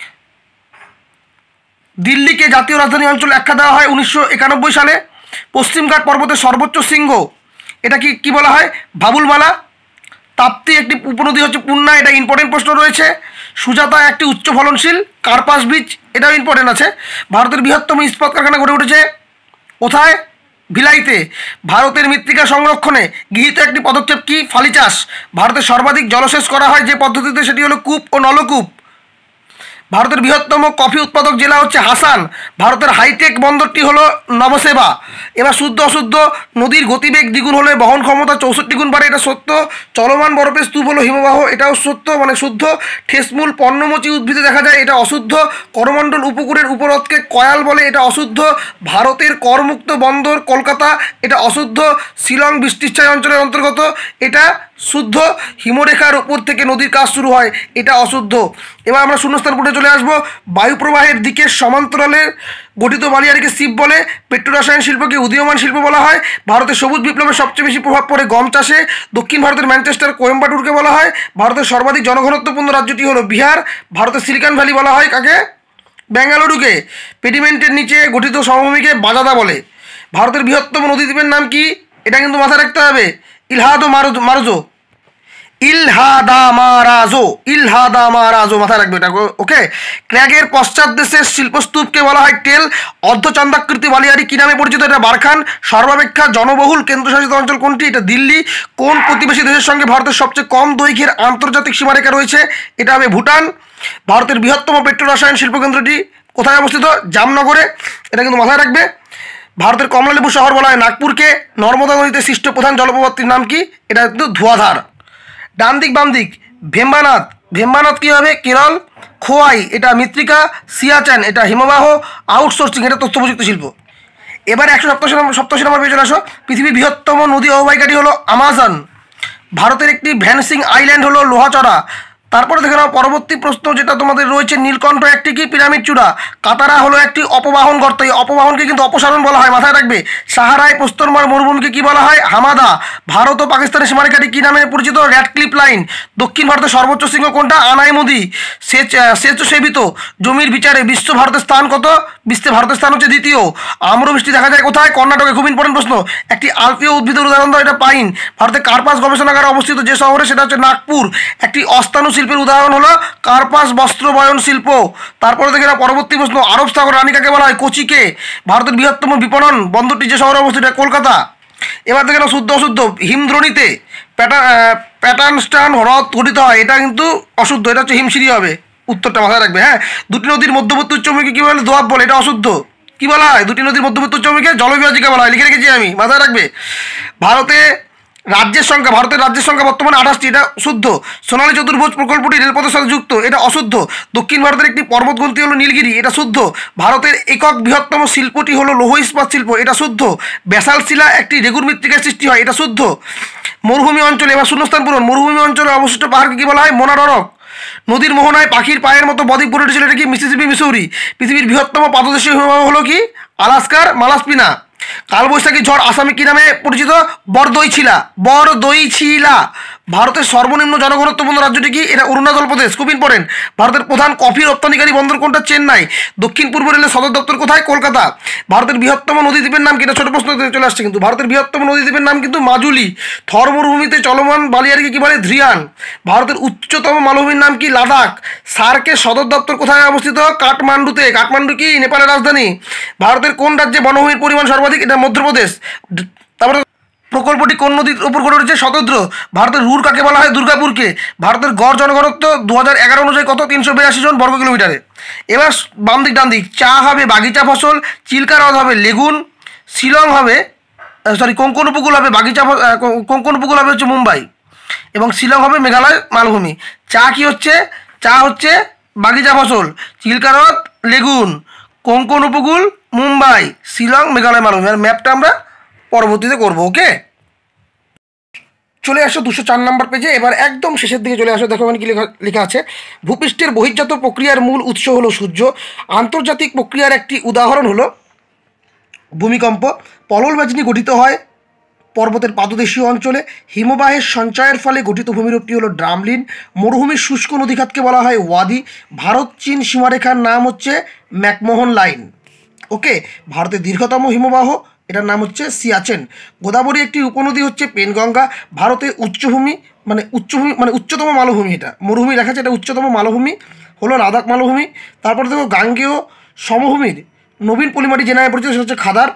দিল্লিকে জাতীয় রাজধানী অঞ্চল আখ্যা দেওয়া হয় 1991 সালে। পশ্চিমঘাট পর্বতের সর্বোচ্চ শৃঙ্গ, এটা কি বলা হয়? ভাবুলমালা। তাপ্তি একটি উপনদী হচ্ছে পূর্ণা, এটা ইম্পর্টেন্ট প্রশ্ন রয়েছে। সুজাতা একটি উচ্চ ফলনশীল কার্পাস বীজ, এটাও ইম্পর্টেন্ট আছে। ভারতের বৃহত্তম ইস্পাত কারখানা গড়ে উঠেছে কোথায়? ভিলাইতে। ভারতের মৃত্তিকা সংরক্ষণে গৃহীত একটি পদক্ষেপ কি? ফালি চাষ। ভারতের সর্বাধিক জলসেচ করা হয় যে পদ্ধতিতে, সেটি হলো কূপ ও নলকূপ। ভারতের বৃহত্তম কফি উৎপাদক জেলা হচ্ছে হাসান। ভারতের হাইটেক বন্দরটি হলো নবসেবা। এবার শুদ্ধ অশুদ্ধ। নদীর গতিবেগ দ্বিগুণ হলে বহন ক্ষমতা 64 গুণ বাড়ে, এটা সত্য। চলমান বরফের স্তূপ হলো হিমবাহ, এটাও সত্য, মানে শুদ্ধ। ঠেসমূল পর্ণমোচী উদ্ভিদে দেখা যায়, এটা অশুদ্ধ। করমণ্ডল উপকূলের উপহ্রদকে কয়াল বলে, এটা অশুদ্ধ। ভারতের করমুক্ত বন্দর কলকাতা, এটা অশুদ্ধ। শিলং বৃষ্টিচ্ছায় অঞ্চলের অন্তর্গত, এটা শুদ্ধ। হিমরেখার উপর থেকে নদীর কাজ শুরু হয়, এটা অশুদ্ধ। এবার আমরা শূন্যস্থান পূরণে চলে আসবো। বায়ুপ্রবাহের দিকে সমান্তরালে গঠিত বালিয়াড়িকে শিব বলে। পেট্রোরসায়ন শিল্পকে উদীয়মান শিল্প বলা হয়। ভারতের সবুজ বিপ্লবের সবচেয়ে বেশি প্রভাব পড়ে গম চাষে। দক্ষিণ ভারতের ম্যানচেস্টার কোয়েম্বাটুরকে বলা হয়। ভারতের সর্বাধিক জনঘনত্বপূর্ণ রাজ্যটি হলো বিহার। ভারতের সিলিকন ভ্যালি বলা হয় কাকে? বেঙ্গালুরুকে। পেডিমেন্টের নিচে গঠিত সমভূমিকে বাজাদা বলে। ভারতের বৃহত্তম নদীদ্বীপের নাম কি? এটা কিন্তু মাথায় রাখতে হবে। ইলহাদো মারুজো, ইলহাদামারাজো, মাথায় রাখবে এটা। ওকে। ক্র্যাগের পশ্চাৎ দেশের শিল্পস্তূপকে বলা হয় টেল। অর্ধচন্দ্রাকৃতি বালিয়াড়ি কি নামে পরিচিত? এটা বারখান। সর্বাপেক্ষা জনবহুল কেন্দ্রশাসিত অঞ্চল কোনটি? এটা দিল্লি। কোন প্রতিবেশী দেশের সঙ্গে ভারতের সবচেয়ে কম দৈর্ঘ্যের আন্তর্জাতিক সীমারেখা রয়েছে? এটা হবে ভুটান। ভারতের বৃহত্তম পেট্রোরসায়ন শিল্পকেন্দ্রটি কোথায় অবস্থিত? জামনগরে, এটা কিন্তু মাথায় রাখবে। ভারতের কমলালেবু শহর বলা হয় নাগপুরকে। নর্মদা নদীতে সৃষ্ট প্রধান জলপ্রপাতটির নাম কি? এটা কিন্তু ধোঁয়াধার। ডান দিক বাম দিক। ভেম্বানাথ কী হবে? কেরল। খোয়াই, এটা মৃত্তিকা। সিয়াচেন, এটা হিমবাহ। আউটসোর্সিং, এটা তথ্য প্রযুক্তি শিল্প। এবার 187 নম্বর পেয়ে চলে আসো। পৃথিবীর বৃহত্তম নদী অববাহিকাটি হলো আমাজন। ভারতের একটি ভ্যানসিং আইল্যান্ড হলো লোহাচড়া। তারপরে দেখে নাও পরবর্তী প্রশ্ন যেটা তোমাদের রয়েছে, নীলকণ্ঠ একটি কি পিরামিড চূড়া, কাতারা হলো একটি অপবাহন গর্ত, এই অপবাহনকে কিন্তু অপসারণ বলা হয়, মাথায় রাখবে। সাহারায় প্রস্তরময় মরুভূমিকে কি বলা হয়, হামাদা। ভারত ও পাকিস্তানের সীমারেখাটি কি নামে পরিচিত, র্যাডক্লিফ লাইন। দক্ষিণ ভারতের সর্বোচ্চ শৃঙ্গ কোনটা, আনাইমুদি। সেবিত জমির বিচারে বিশ্ব ভারতের স্থান কত, বিশ্বে ভারতের স্থান হচ্ছে দ্বিতীয়। আম্রবৃষ্টি দেখা যায় কোথায়, কর্ণাটকে। খুব ইম্পর্টেন্ট প্রশ্ন। একটি আলপীয় উদ্ভিদের উদাহরণ দাও, এটা পাইন। ভারতের কার্পাস গবেষণাগার অবস্থিত যে শহরে, সেটা হচ্ছে নাগপুর। একটি অস্থানু শিল্পের উদাহরণ হলো কার্পাস বস্ত্র বয়ন শিল্প। তারপরে দেখে না পরবর্তী প্রশ্ন, আরব সাগর রানী কাকে বলা হয়, কোচিকে। ভারতের বৃহত্তম বিপণন বন্দরটি যে শহরে অবস্থিত, কলকাতা। এবার দেখে না শুদ্ধ অশুদ্ধ, হিমদ্রোণীতে প্যাটার্নস্টান হ্রদ গঠিত হয়, এটা কিন্তু অশুদ্ধ, এটা হচ্ছে হিমশিরি হবে, উত্তরটা মাথায় রাখবে। হ্যাঁ, দুটি নদীর মধ্যবর্তী উচ্চভূমিকে কী বলে, দোয়াব বলে, এটা অশুদ্ধ। কী বলা হয়, দুটি নদীর মধ্যবর্তী উচ্চভূমিকে জলবিভাজিকা বলা হয়, লিখে রেখেছি আমি, মাথায় রাখবে। ভারতের রাজ্যের সংখ্যা বর্তমানে 28টি, এটা শুদ্ধ। সোনালী চতুর্ভুজ প্রকল্পটি রেলপথের সাথে যুক্ত, এটা অশুদ্ধ। দক্ষিণ ভারতের একটি পর্বতগ্রন্থি হলো নীলগিরি, এটা শুদ্ধ। ভারতের একক বৃহত্তম শিল্পটি হলো লৌহ ইস্পাত শিল্প, এটা শুদ্ধ। ব্যাসাল্ট শিলা একটি রেগুর মৃত্তিকায় সৃষ্টি হয়, এটা শুদ্ধ। মরুভূমি অঞ্চলে, এবার শূন্যস্থান পূরণ, মরুভূমি অঞ্চলে অবশিষ্ট পাহাড়কে কী বলা হয়, মোনাররক। নদীর মোহনায় পাখির পায়ের মতো বদ্বীপ গড়ে উঠেছিল, এটা কি, মিসিসিপি মিসৌরি। পৃথিবীর বৃহত্তম পাদদেশীয় হিমবাহ হলো কি, আলাস্কার মালাস্পিনা। কালবৈশাখী ঝড় আসামে কি নামে পরিচিত, বরদৈছিলা। ভারতের সর্বনিম্ন জনঘনত্বপূর্ণ রাজ্যটি কি, এটা অরুণাচল প্রদেশ। খুব ইম্পর্টেন্ট। ভারতের প্রধান কফি রপ্তানিকারী বন্দর কোনটা, চেন্নাই। দক্ষিণ পূর্ব রেলের সদর দপ্তর কোথায়, কলকাতা। ভারতের বৃহত্তম নদীদ্বীপের নাম কি, এটা ছোট প্রশ্ন চলে আসছে কিন্তু। ভারতের বৃহত্তম নদীদ্বীপের নাম কিন্তু মাজুলি। থর মরুভূমিতে চলমান বালিয়ারকে কি বলে, ধ্রিয়ান। ভারতের উচ্চতম মালভূমির নাম কি, লাদাখ। সার্কের সদর দপ্তর কোথায় অবস্থিত, কাঠমান্ডুতে। কাঠমান্ডু কি নেপালের রাজধানী। ভারতের কোন রাজ্যে বনভূমির পরিমাণ সর্বাধিক, এটা মধ্যপ্রদেশ। তারপরে প্রকল্পটি কোন নদীর উপর গড়ে উঠেছে, শতদ্র। ভারতের রুর কাকে বলা হয়, দুর্গাপুরকে। ভারতের গড় জনঘনত্ব 2011 অনুযায়ী কত, 382 জন বর্গ কিলোমিটারে। এবার বাম দিক ডান দিক, চা হবে বাগিচা ফসল, চিল্কা হ্রদ হবে লেগুন, শিলং হবে কোঙ্কণ উপকূল হবে কোঙ্কণ উপকূল হবে হচ্ছে মুম্বাই, এবং শিলং হবে মেঘালয় মালভূমি। চা কি হচ্ছে, চা হচ্ছে বাগিচা ফসল, চিল্কা হ্রদ লেগুন, কোঙ্কণ উপকূল মুম্বাই, শিলং মেঘালয় মালভূমি। আর ম্যাপটা আমরা পরবর্তীতে করবো। ওকে, চলে আসো 204 নম্বর পেজে। এবার একদম শেষের দিকে চলে আসো, দেখো এখানে কি লেখা আছে, ভূপৃষ্ঠের বহির্জাত প্রক্রিয়ার মূল উৎস হলো সূর্য। আন্তর্জাতিক প্রক্রিয়ার একটি উদাহরণ হলো ভূমিকম্প। পলল ব্যাজনী গঠিত হয় পর্বতের পাদদেশীয় অঞ্চলে। হিমবাহের সঞ্চয়ের ফলে গঠিত ভূমিরূপটি হলো ড্রামলিন। মরুভূমির শুষ্ক নদীখাতকে বলা হয় ওয়াদি। ভারত চীন সীমারেখার নাম হচ্ছে ম্যাকমোহন লাইন। ওকে, ভারতের দীর্ঘতম হিমবাহ, এটার নাম হচ্ছে সিয়াচেন। গোদাবরী একটি উপনদী হচ্ছে পেনগঙ্গা। ভারতের উচ্চতম মালভূমি, এটা মরুভূমি লেখা আছে, এটা উচ্চতম মালভূমি হলো লাদাখ মালভূমি। তারপরে দেখো গাঙ্গেয় সমভূমির নবীন পলিমাটি যে নামে পরিচিত, সেটা হচ্ছে খাদার,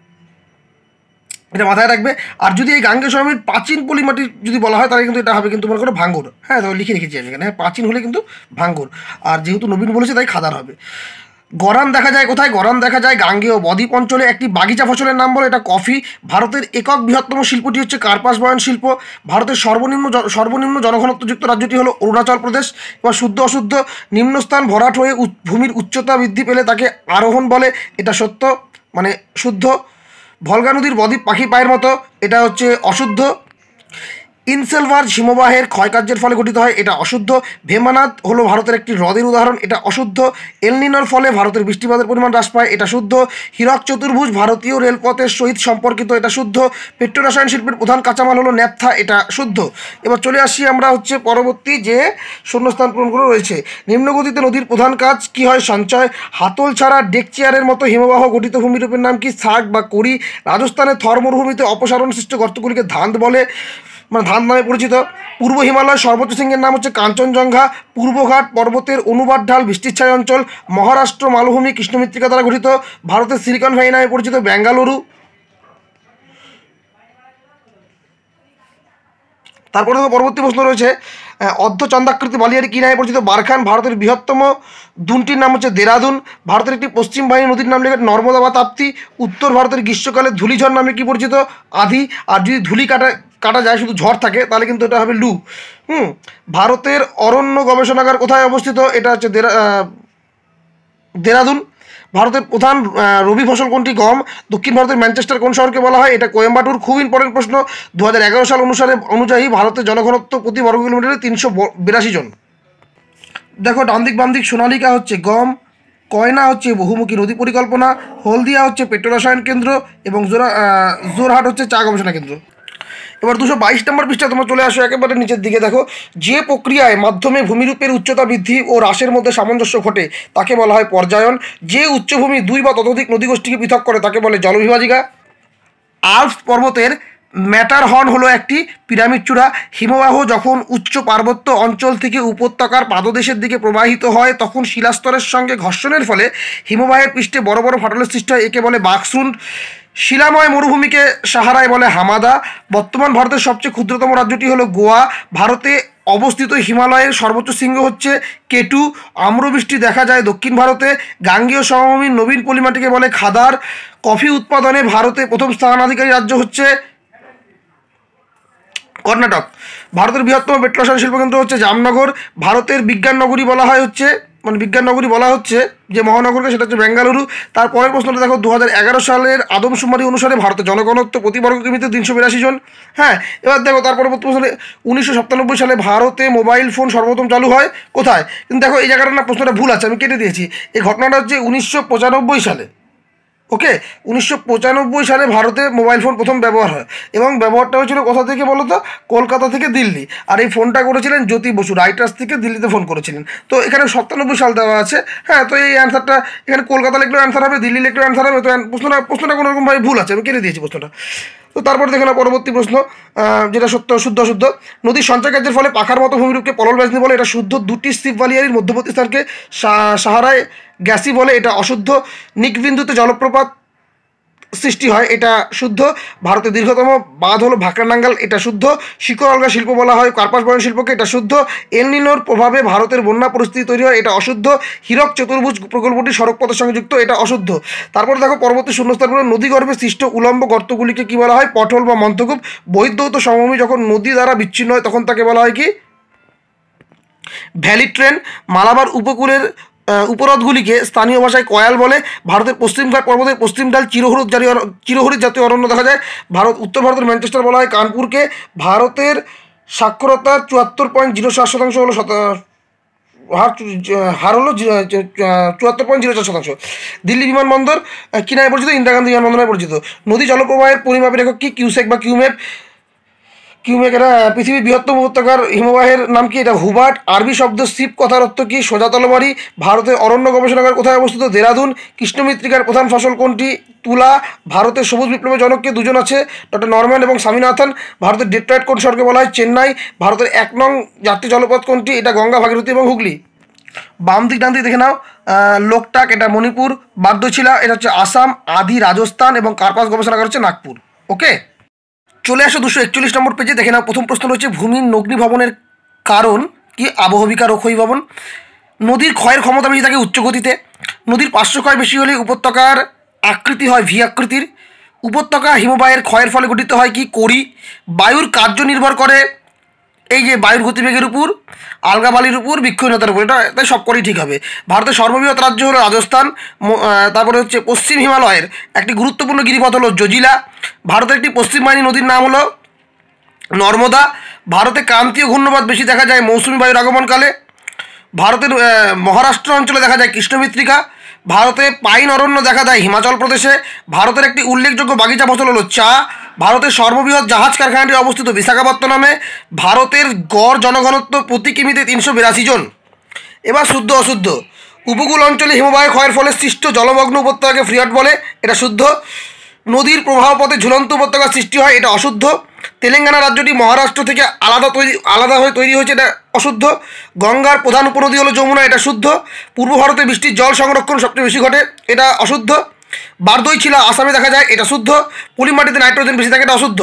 এটা মাথায় রাখবে। আর যদি এই গাঙ্গেয় সমভূমির প্রাচীন পলিমাটি যদি বলা হয়, তাহলে কিন্তু এটা হবে কিন্তু মনে করো ভাঙ্গুর। হ্যাঁ, তো লিখে রেখেছি আমি এখানে, হ্যাঁ, প্রাচীন হলে কিন্তু ভাঙ্গুর, আর যেহেতু নবীন বলেছে তাই খাদার হবে। গরান দেখা যায় কোথায়, গরান দেখা যায় গাঙ্গেয় বদ্বীপ অঞ্চলে। একটি বাগিচা ফসলের নাম বলে, এটা কফি। ভারতের একক বৃহত্তম শিল্পটি হচ্ছে কার্পাস বয়ন শিল্প। ভারতের সর্বনিম্ন জনঘনত্বযুক্ত রাজ্যটি হলো অরুণাচল প্রদেশ। এবার শুদ্ধ অশুদ্ধ, নিম্নস্থান ভরাট হয়ে ভূমির উচ্চতা বৃদ্ধি পেলে তাকে আরোহণ বলে, এটা সত্য মানে শুদ্ধ। ভলগা নদীর বদ্বীপ পাখি পায়ের মতো, এটা হচ্ছে অশুদ্ধ। ইনসেলভার্জ হিমবাহের ক্ষয়কার্যের ফলে গঠিত হয়, এটা অশুদ্ধ। ভেমানাথ হলো ভারতের একটি হ্রদের উদাহরণ, এটা অশুদ্ধ। এলনিনোর ফলে ভারতের বৃষ্টিপাতের পরিমাণ হ্রাস পায়, এটা শুদ্ধ। হীরক চতুর্ভুজ ভারতীয় রেলপথের সহিত সম্পর্কিত, এটা শুদ্ধ। পেট্রোরসায়ন শিল্পের প্রধান কাঁচামাল হলো ন্যাপথা, এটা শুদ্ধ। এবার চলে আসি আমরা হচ্ছে পরবর্তী যে শূন্যস্থান পূরণগুলো রয়েছে। নিম্নগতিতে নদীর প্রধান কাজ কি হয়, সঞ্চয়। হাতল ছাড়া ডেক চেয়ারের মতো হিমবাহ গঠিত ভূমিরূপের নাম কি, সার্ক বা করি। রাজস্থানের থর মরুভূমিতে অপসারণ সৃষ্ট গর্তগুলিকে ধান্দ বলে, মানে ধান নামে পরিচিত। পূর্ব হিমালয়ের সর্বোচ্চ শৃঙ্গের নাম হচ্ছে কাঞ্চনজঙ্ঘা। পূর্বঘাট পর্বতের অনুবাদ ঢাল বৃষ্টির ছায় অঞ্চল। মহারাষ্ট্র মালভূমি কৃষ্ণমৃত্তিকা দ্বারা গঠিত। ভারতের সিলিকন ভ্যালি নামে পরিচিত বেঙ্গালুরু। তারপরে পরবর্তী প্রশ্ন রয়েছে, অর্ধচন্দ্রাকৃতি বালিয়ারি কী নামে পরিচিত, বারখান। ভারতের বৃহত্তম দুনটির নাম হচ্ছে দেরাদুন। ভারতের একটি পশ্চিম বাহিনী নদীর নাম লেখা নর্মদা বা তাপ্তি। উত্তর ভারতের গ্রীষ্মকালে ধূলিঝড় নামে কি পরিচিত, আধি। আর যদি ধূলি কাটা যায়, শুধু ঝড় থাকে, তাহলে কিন্তু এটা হবে লু। ভারতের অরণ্য গবেষণাগার কোথায় অবস্থিত, এটা হচ্ছে দেরাদুন। ভারতের প্রধান রবি ফসল কোনটি, গম। দক্ষিণ ভারতের ম্যানচেস্টার কোন শহরকে বলা হয়, এটা কোয়েম্বাটুর। খুব ইম্পর্টেন্ট প্রশ্ন। 2011 সাল অনুযায়ী ভারতের জনঘনত্ব প্রতি বর্গ কিলোমিটারে 382 জন। দেখো ডান দিক বাম দিক, সোনালিকা হচ্ছে গম, কয়না হচ্ছে বহুমুখী নদী পরিকল্পনা, হলদিয়া হচ্ছে পেট্রো রসায়ন কেন্দ্র এবং জোরহাট হচ্ছে চা গবেষণা কেন্দ্র। এবার 222 নম্বর পৃষ্ঠা তোমরা চলে আসো একেবারে নিচের দিকে। দেখো, যে প্রক্রিয়ায় মাধ্যমে ভূমিরূপের উচ্চতা বৃদ্ধি ও হ্রাসের মধ্যে সামঞ্জস্য ঘটে তাকে বলা হয় পর্যায়ন। যে উচ্চভূমি 2 বা ততোধিক নদীগোষ্ঠীকে পৃথক করে তাকে বলে জলবিভাজিকা। আল্পস পর্বতের ম্যাটারহর্ন হলো একটি পিরামিড চূড়া। হিমবাহ যখন উচ্চ পার্বত্য অঞ্চল থেকে উপত্যকার পাদদেশের দিকে প্রবাহিত হয় তখন শিলাস্তরের সঙ্গে ঘর্ষণের ফলে হিমবাহের পৃষ্ঠে বড় বড় ফাটলের সৃষ্টি হয়, একে বলে বাকস্রুন্ড। শিলাময় মরুভূমিকে সাহারায় বলে হামাদা। বর্তমান ভারতের সবচেয়ে ক্ষুদ্রতম রাজ্যটি হলো গোয়া। ভারতে অবস্থিত হিমালয়ের সর্বোচ্চ শৃঙ্গ হচ্ছে কেটু। আম্রবৃষ্টি দেখা যায় দক্ষিণ ভারতে। গাঙ্গেয় সমভূমির নবীন পলিমাটিকে বলে খাদার। কফি উৎপাদনে ভারতে প্রথম স্থানাধিকারী রাজ্য হচ্ছে কর্ণাটক। ভারতের বৃহত্তম পেট্রো রসায়ন শিল্পকেন্দ্র হচ্ছে জামনগর। ভারতের বিজ্ঞান নগরী বলা হয় হচ্ছে বিজ্ঞান নগরী বলা হচ্ছে যে মহানগরকে, সেটা হচ্ছে বেঙ্গালুরু। তারপরের প্রশ্নটা দেখো, 2011 সালের আদমশুমারি অনুসারে ভারতের জনঘনত্ব প্রতি বর্গ কিমিতে 382 জন। হ্যাঁ, এবার দেখো তার পরবর্তী প্রশ্নে 1997 সালে ভারতে মোবাইল ফোন সর্বপ্রথম চালু হয় কোথায়? কিন্তু দেখো এই জায়গাটা না প্রশ্নটা ভুল আছে, আমি কেটে দিয়েছি। এই ঘটনাটা হচ্ছে 1995 সালে। ওকে, 1995 সালে ভারতে মোবাইল ফোন প্রথম ব্যবহার হয় এবং ব্যবহারটা হয়েছিল কোথা থেকে বলো তো? কলকাতা থেকে দিল্লি। আর এই ফোনটা করেছিলেন জ্যোতি বসু, রাইটার্স থেকে দিল্লিতে ফোন করেছিলেন। তো এখানে 97 সাল দেওয়া আছে। হ্যাঁ, তো এই অ্যান্সারটা এখানে কলকাতা লিখলেও অ্যান্সার হবে, দিল্লি লিখলেও অ্যান্সার হবে। তো প্রশ্নটা কোনো রকমভাবে ভুল আছে, আমি কেটে দিয়েছি প্রশ্নটা। তো তারপরে দেখে না পরবর্তী প্রশ্ন, যেটা সত্য শুদ্ধ অশুদ্ধ। নদীর সঞ্চয় কার্যের ফলে পাখার মতো ভূমিরূপকে পলল ব্যাসনি বলে, এটা শুদ্ধ। 2টি সিপ ভ্যালিয়ারির মধ্যবর্তী স্থানকে সাহারায় গ্যাসি বলে, এটা অশুদ্ধ। নিকবিন্দুতে জলপ্রপাত সৃষ্টি হয়, এটা শুদ্ধ। ভারতের দীর্ঘতম বাঁধ হলো ভাকরানাঙ্গাল, এটা শুদ্ধ। শিকড় অলগা শিল্প বলা হয় কার্পাস বয়ন শিল্পকে, এটা শুদ্ধ। এল নিনোর প্রভাবে ভারতের বন্যা পরিস্থিতি তৈরি হয়, এটা অশুদ্ধ। হীরক চতুর্ভুজ প্রকল্পটি সড়কপথের সঙ্গে যুক্ত, এটা অশুদ্ধ। তারপরে দেখো পরবর্তী শূন্যস্থানগুলো, নদীগর্ভে সৃষ্ট উলম্ব গর্তগুলিকে কি বলা হয়? পটল বা মন্থকূপ। বৈদ্যুত সমভূমি যখন নদী দ্বারা বিচ্ছিন্ন হয় তখন তাকে বলা হয় কি? Valley train. মালাবার উপকূলের উপহ্রদগুলিকে স্থানীয় ভাষায় কয়াল বলে। ভারতের পশ্চিমঘাট পর্বতের পশ্চিম ঢাল চিরহরিৎ জাতীয় অরণ্য দেখা যায়। উত্তর ভারতের ম্যানচেস্টার বলা হয় কানপুরকে। ভারতের সাক্ষরতার 74.07% হলো হার হলো 74.04%। দিল্লি বিমানবন্দর কি নামে পরিচিত? ইন্দিরা গান্ধী বিমানবন্দর নামে পরিচিত। নদী জলপ্রবাহের পরিমাপের একক কি? কিউসেক বা কিউমেপ। এটা পৃথিবীর বৃহত্তম উপত্যকার হিমবাহের নাম কি? এটা হুবার্ট। আরবি শব্দ শিব কথার অর্থ কি? সোজা তলবারি। ভারতের অরণ্য গবেষণাগার কোথায় অবস্থিত? দেরাদুন। কৃষ্ণমৃত্তিকার প্রধান ফসল কোনটি? তুলা। ভারতের সবুজ বিপ্লবের জনককে 2 জন আছে, ডক্টর নরম্যান এবং স্বামীনাথন। ভারতের ডেট্রয়েট কোন শহরকে বলা হয়? চেন্নাই। ভারতের 1 নং যাত্রী জলপথ কোনটি? এটা গঙ্গা, ভাগীরথী এবং হুগলি। বাম দিক ডান দিক দেখে নাও, লোকটাক এটা মণিপুর, বারদৈচিলা এটা হচ্ছে আসাম, আদি রাজস্থান এবং কার্পাস গবেষণাগার হচ্ছে নাগপুর। ওকে, চলে আসো 241 নম্বর পেজে। দেখে নাও প্রথম প্রশ্ন রয়েছে, ভূমির নগ্নিভবনের কারণ কি? আবহবিকার ও ক্ষয়ীভবন। নদীর ক্ষয়ের ক্ষমতা বেশি থাকে উচ্চ গতিতে। নদীর পার্শ্বক্ষয় বেশি হলে উপত্যকার আকৃতি হয় ভি আকৃতির। উপত্যকা হিমবাহের ক্ষয়ের ফলে গঠিত হয় কি? করি। বায়ুর কার্য নির্ভর করে এই যে বায়ুর গতিবেগের উপর, আলগাবালির উপর, বৃক্ষহীনতার উপর। এটা তাই সব করেই ঠিক হবে। ভারতের সর্ববৃহৎ রাজ্য হলো রাজস্থান। তারপরে হচ্ছে পশ্চিম হিমালয়ের একটি গুরুত্বপূর্ণ গিরিপথ হলো জজিলা। ভারতের একটি পশ্চিম বাহিনী নদীর নাম হলো নর্মদা। ভারতে ক্রান্তীয় ঘূর্ণবাদ বেশি দেখা যায় মৌসুমী বায়ুর আগমনকালে। ভারতের মহারাষ্ট্র অঞ্চলে দেখা যায় কৃষ্ণমৃত্তিকা। ভারতে পাইন অরণ্য দেখা যায় হিমাচল প্রদেশে। ভারতের একটি উল্লেখযোগ্য বাগিচা ফসল হলো চা। ভারতের সর্ববৃহৎ জাহাজ কারখানাটি অবস্থিত বিশাখাপত্তনমে। ভারতের গড় জনঘনত্ব প্রতি কিমিতে 382 জন। এবার শুদ্ধ অশুদ্ধ। উপকূল অঞ্চলে হিমবাহের ক্ষয়ের ফলে সৃষ্ট জলমগ্ন উপত্যকাকে ফ্রিয়ড বলে, এটা শুদ্ধ। নদীর প্রবাহ পথে ঝুলন্ত উপত্যকার সৃষ্টি হয়, এটা অশুদ্ধ। তেলেঙ্গানা রাজ্যটি মহারাষ্ট্র থেকে আলাদা হয়ে তৈরি হয়েছে, এটা অশুদ্ধ। গঙ্গার প্রধান উপনদী হলো যমুনা, এটা শুদ্ধ। পূর্ব ভারতে বৃষ্টির জল সংরক্ষণ সবচেয়ে বেশি ঘটে, এটা অশুদ্ধ। বারদৈচিলা আসামে দেখা যায়, এটা শুদ্ধ। পলিমাটিতে নাইট্রোজেন বেশি থাকে, এটা অশুদ্ধ।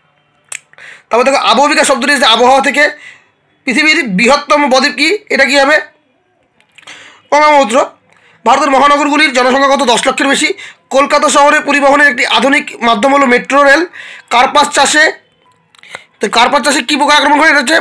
তারপর দেখো আবহবিকা শব্দটি এসেছে আবহাওয়া থেকে। পৃথিবীর বৃহত্তম বদ্বীপ কি? এটা কি হবে? ব্রহ্মপুত্র। ভারতের মহানগরগুলির জনসংখ্যা কত? 10 লক্ষের বেশি। কলকাতা শহরে পরিবহনের একটি আধুনিক মাধ্যম হলো মেট্রো রেল। কার্পাস চাষে কী পোকা আক্রমণ করে? এটা হচ্ছে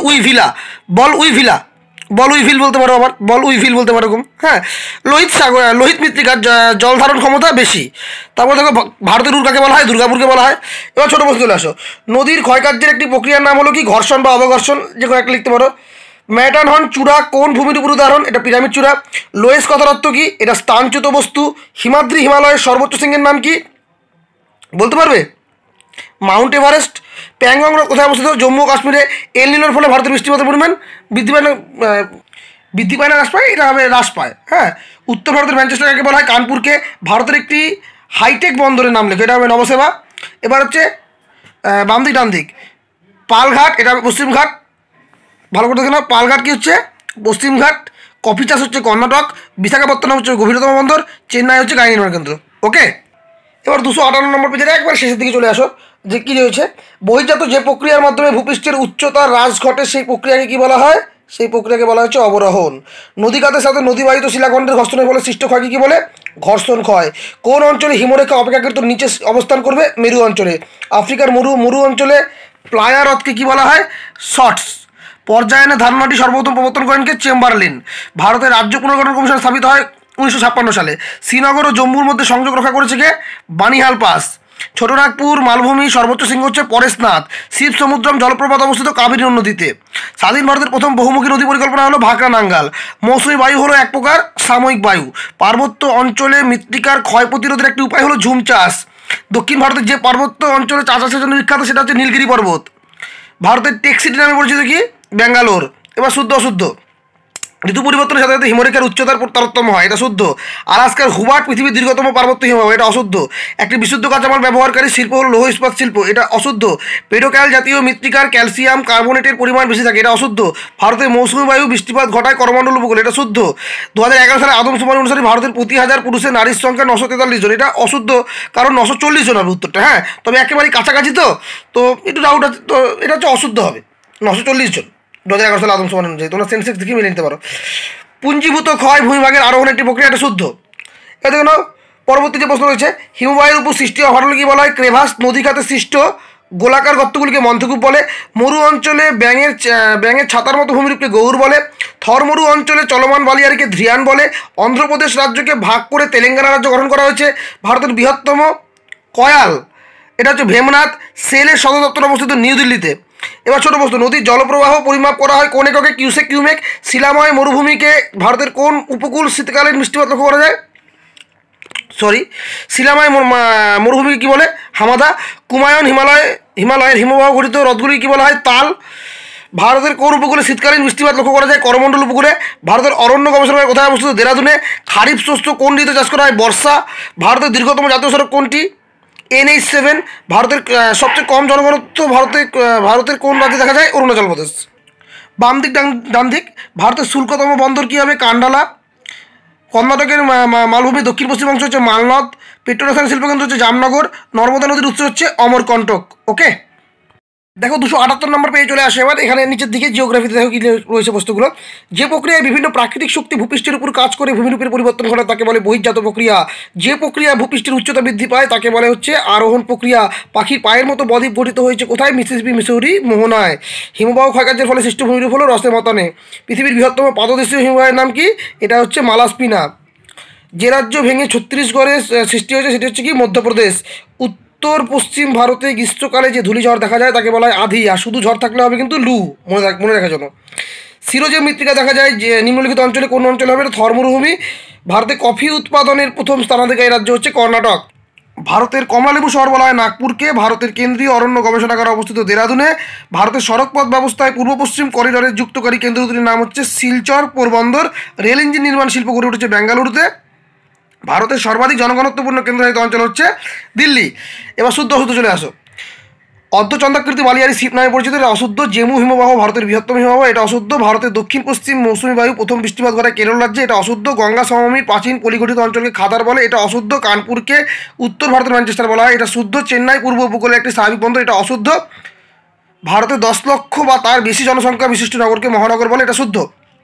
বল উইভিল বলতে পারো, আবার বল উইভিল বলতে পারো এরকম। হ্যাঁ, লোহিত মৃত্তিকার জল ধারণ ক্ষমতা বেশি। তারপর দেখো ভারতের কাকে বলা হয়? দুর্গাপুরকে বলা হয়। এবার ছোটো প্রশ্ন চলে আসো, নদীর ক্ষয়কার্যের একটি প্রক্রিয়ার নাম হলো কি? ঘর্ষণ বা অবঘর্ষণ, যে কোনো একটা লিখতে পারো। ম্যাটারহর্ন চূড়া কোন ভূমির উপর উদাহরণ? এটা পিরামিড চূড়া। লোয়েস কথার অর্থ কি? এটা স্থানচ্যুত বস্তু। হিমাদ্রি হিমালয়ের সর্বোচ্চ শৃঙ্গের নাম কি বলতে পারবে? Mount Everest. প্যাংগং হ্রদ কোথায় অবস্থিত? জম্মু ও কাশ্মীরে। এল নিনোর ফলে ভারতের বৃষ্টিপাতের পরিমাণ বৃদ্ধি পায় না হ্রাস পায়? এটা হবে হ্রাস পায়। হ্যাঁ। উত্তর ভারতের ম্যানচেস্টার কাকে বলা হয়? কানপুরকে। ভারতের একটি হাইটেক বন্দরের নাম লেখো, এটা হবে নবসেবা। এবার হচ্ছে বাম দিক ডান দিক। পালঘাট, এটা হবে পশ্চিমঘাট। ভালো করে দেখে নাও, পালঘাট কি হচ্ছে? পশ্চিমঘাট। কফি চাষ হচ্ছে কর্ণাটক। বিশাখাপত্তনম হচ্ছে গভীরতম বন্দর। চেন্নাই হচ্ছে গাড়ি নির্মাণ কেন্দ্র। ওকে। এবার 258 নম্বর পেজের একবার শেষের দিকে চলে আসো, যে কী রয়েছে? বহির্জাত যে প্রক্রিয়ার মাধ্যমে ভূপৃষ্ঠের উচ্চতা হ্রাস ঘটে সেই প্রক্রিয়াকে কী বলা হয়? সেই প্রক্রিয়াকে বলা হচ্ছে অবরোহণ। নদীখাতের সাথে নদীবাহিত শিলাখণ্ডের ঘর্ষণের ফলে সৃষ্ট ক্ষয়কে কী বলে? ঘর্ষণ ক্ষয়। কোন অঞ্চলে হিমরেখা অপেক্ষাকৃত নিচে অবস্থান করবে? মেরু অঞ্চলে। আফ্রিকার মরু অঞ্চলে প্লায়া হ্রদকে কী বলা হয়? শর্টস। পর্যায়নের ধারণাটি সর্বপ্রথম প্রবর্তন করেন কে? চেম্বারলিন। ভারতের রাজ্য পুনর্গঠন কমিশন স্থাপিত হয় 1956 সালে। শ্রীনগর ও জম্মুর মধ্যে সংযোগ রক্ষা করেছে কে? বানিহাল পাস। ছোটনাগপুর মালভূমি সর্বোচ্চ শৃঙ্গ হচ্ছে পরেশনাথ। শিব সমুদ্রম জলপ্রপাত অবস্থিত কাবেরী নদীতে। স্বাধীন ভারতের প্রথম বহুমুখী নদী পরিকল্পনা হলো ভাকরা নাঙ্গাল। মৌসুমী বায়ু হলো এক প্রকার সাময়িক বায়ু। পার্বত্য অঞ্চলে মৃত্তিকার ক্ষয় প্রতিরোধের একটি উপায় হলো ঝুম চাষ। দক্ষিণ ভারতের যে পার্বত্য অঞ্চলে চা চাষের জন্য বিখ্যাত সেটা হচ্ছে নীলগিরি পর্বত। ভারতের টেক সিটি নামে পরিচিত কি? ব্যাঙ্গালোর। এবার শুদ্ধ অশুদ্ধ। ঋতু পরিবর্তনের সাথে সাথে হিমরেখার উচ্চতার তারতম্য হয়, এটা শুদ্ধ। আলাস্কার হুবার্ট পৃথিবীর দীর্ঘতম পার্বত্য হিমবাহ, এটা অশুদ্ধ। একটি বিশুদ্ধ কাঁচামাল ব্যবহারকারী শিল্প হল লৌহ ইস্পাত শিল্প, এটা অশুদ্ধ। পেডোক্যাল জাতীয় মৃত্তিকার ক্যালসিয়াম কার্বনেটের পরিমাণ বেশি থাকে, এটা অশুদ্ধ। ভারতের মৌসুমী বায়ু বৃষ্টিপাত ঘটায় করমণ্ডল উপকূলে, এটা শুদ্ধ। 2011 সালে আদমশুমারি অনুসারে ভারতের প্রতি হাজার পুরুষের নারীর সংখ্যা 943 জন, এটা অশুদ্ধ, কারণ 940 জন হবে উত্তরটা। হ্যাঁ, তবে একেবারেই কাছাকাছি তো একটু ডাউট আছে, তো এটা হচ্ছে অশুদ্ধ হবে। 940 জন 2011 সালে আদমশুমারি অনুযায়ী, তোমরা সেন্সেক্স দেখে মিলে নিতে পারো। পুঞ্জীভূত ক্ষয় ভূমিভাগের আরোহণ একটি প্রক্রিয়া, এটা শুদ্ধ। এটা দেখো, পরবর্তী যে প্রশ্ন রয়েছে, হিমবাহের উপর সৃষ্টি হওয়া ফাটল কি বলা হয়? ক্রেভাস। নদী খাতে সৃষ্ট গোলাকার গর্তগুলিকে মন্থকূপ বলে। মরু অঞ্চলে ব্যাঙের ছাতার মতো ভূমিরূপকে গৌর বলে। থর মরু অঞ্চলে চলমান বালিয়ারিকে ধ্রিয়ান বলে। অন্ধ্রপ্রদেশ রাজ্যকে ভাগ করে তেলেঙ্গানা রাজ্য গঠন করা হয়েছে। ভারতের বৃহত্তম কয়াল, এটা হচ্ছে ভেমনাথ। সেলের সদর দপ্তর অবস্থিত নিউ দিল্লিতে। এবার ছোট প্রশ্ন, নদীর জলপ্রবাহ পরিমাপ করা হয় কোন এককে? Cusec cumec. শিলাময় মরুভূমিকে ভারতের কোন উপকূল শীতকালীন বৃষ্টিপাত লক্ষ্য করা যায়? শিলাময় মরুভূমিকে কী বলে? হামাদা। কুমায়ুন হিমালয়ের হিমবাহ গঠিত হ্রদগুলি কী বলা হয়? তাল। ভারতের কোন উপকূলে শীতকালীন বৃষ্টিপাত লক্ষ্য করা যায়? করমণ্ডল উপকূলে। ভারতের অরণ্য গবেষণাগার কোথায় অবস্থিত? দেরাদুনে। খারিফ শস্য কোন ঋতুতে চাষ করা হয়? বর্ষা। ভারতের দীর্ঘতম জাতীয় সড়ক কোনটি? NH7। ভারতের সবচেয়ে কম জনঘনত্ব ভারতের কোন রাজ্যে দেখা যায়? অরুণাচল প্রদেশ। বাম দিক ডান দিক। ভারতের শুল্কতম বন্দর কী হবে? কান্ডালা। কর্ণাটকের মালভূমি দক্ষিণ পশ্চিম অংশ হচ্ছে মালনদ। পেট্রোরসায়ন শিল্পকেন্দ্র হচ্ছে জামনগর। নর্মদা নদীর উৎস হচ্ছে অমরকণ্টক। ওকে। দেখো 278 নম্বর পেয়ে চলে আসে। এবার এখানে নিচের দিকে জিওগ্রাফিতে দেখো কী রয়েছে বস্তুগুলো। যে প্রক্রিয়ায় বিভিন্ন প্রাকৃতিক শক্তি ভূপৃষ্ঠের উপর কাজ করে ভূমিরূপের পরিবর্তন ঘটায় তাকে বলে বহির্জাত প্রক্রিয়া। যে প্রক্রিয়া ভূপৃষ্ঠের উচ্চতা বৃদ্ধি পায় তাকে বলে হচ্ছে আরোহণ প্রক্রিয়া। পাখির পায়ের মতো বদ্বীপ গঠিত হয়েছে কোথায়? মিসিসিপি মিসৌরি মোহনায়। হিমবাহ ক্ষয়কার্যের ফলে সৃষ্ট ভূমিরূপ হলো রসে মতনে। পৃথিবীর বৃহত্তম পাদদেশীয় হিমবাহের নাম কি? এটা হচ্ছে মালাস্পিনা। যে রাজ্য ভেঙে ছত্তিশগড়ে সৃষ্টি হয়েছে সেটি হচ্ছে কি? মধ্যপ্রদেশ। উত্তর পশ্চিম ভারতে গ্রীষ্মকালে যে ধূলিঝড় দেখা যায় তাকে বলা হয় আধি। আর শুধু ঝড় থাকলে হবে কিন্তু লু, মনে রাখার জন্য। সিরোজেম মৃত্তিকা দেখা যায় যে নিম্নলিখিত অঞ্চলে কোন অঞ্চলে হবে? থর মরুভূমি। ভারতে কফি উৎপাদনের প্রথম স্থানাধিকারী রাজ্য হচ্ছে কর্ণাটক। ভারতের কমলালেবু শহর বলা হয় নাগপুরকে। ভারতের কেন্দ্রীয় অরণ্য গবেষণাগার অবস্থিত দেরাদুনে। ভারতের সড়কপথ ব্যবস্থায় পূর্ব পশ্চিম করিডোরের যুক্তকারী কেন্দ্র দুটির নাম হচ্ছে শিলচর পোরবন্দর। রেল ইঞ্জিন নির্মাণ শিল্প গড়ে উঠেছে বেঙ্গালুরুতে। ভারতের সর্বাধিক জনঘনত্বপূর্ণ কেন্দ্রশাসিত অঞ্চল হচ্ছে দিল্লি। এবার শুদ্ধ অশুদ্ধ চলে আসো। অর্ধচন্দ্রাকৃতি বালিয়ারি শিপ নামে পরিচিত, এটা অশুদ্ধ। জেমু হিমবাহ ভারতের বৃহত্তম হিমবাহ, এটা অশুদ্ধ। ভারতের দক্ষিণ পশ্চিম মৌসুমী বায়ু প্রথম বৃষ্টিপাত ঘটায় কেরল রাজ্যে, এটা অশুদ্ধ। গঙ্গা সমভূমির প্রাচীন পলিগঠিত অঞ্চলকে খাদার বলে, এটা অশুদ্ধ। কানপুরকে উত্তর ভারতের ম্যানচেস্টার বলা হয়, এটা শুদ্ধ। চেন্নাই পূর্ব উপকূলে একটি স্বাভাবিক বন্দর, এটা অশুদ্ধ। ভারতের 10 লক্ষ বা তার বেশি জনসংখ্যা বিশিষ্ট নগরকে মহানগর বলে, এটা শুদ্ধ।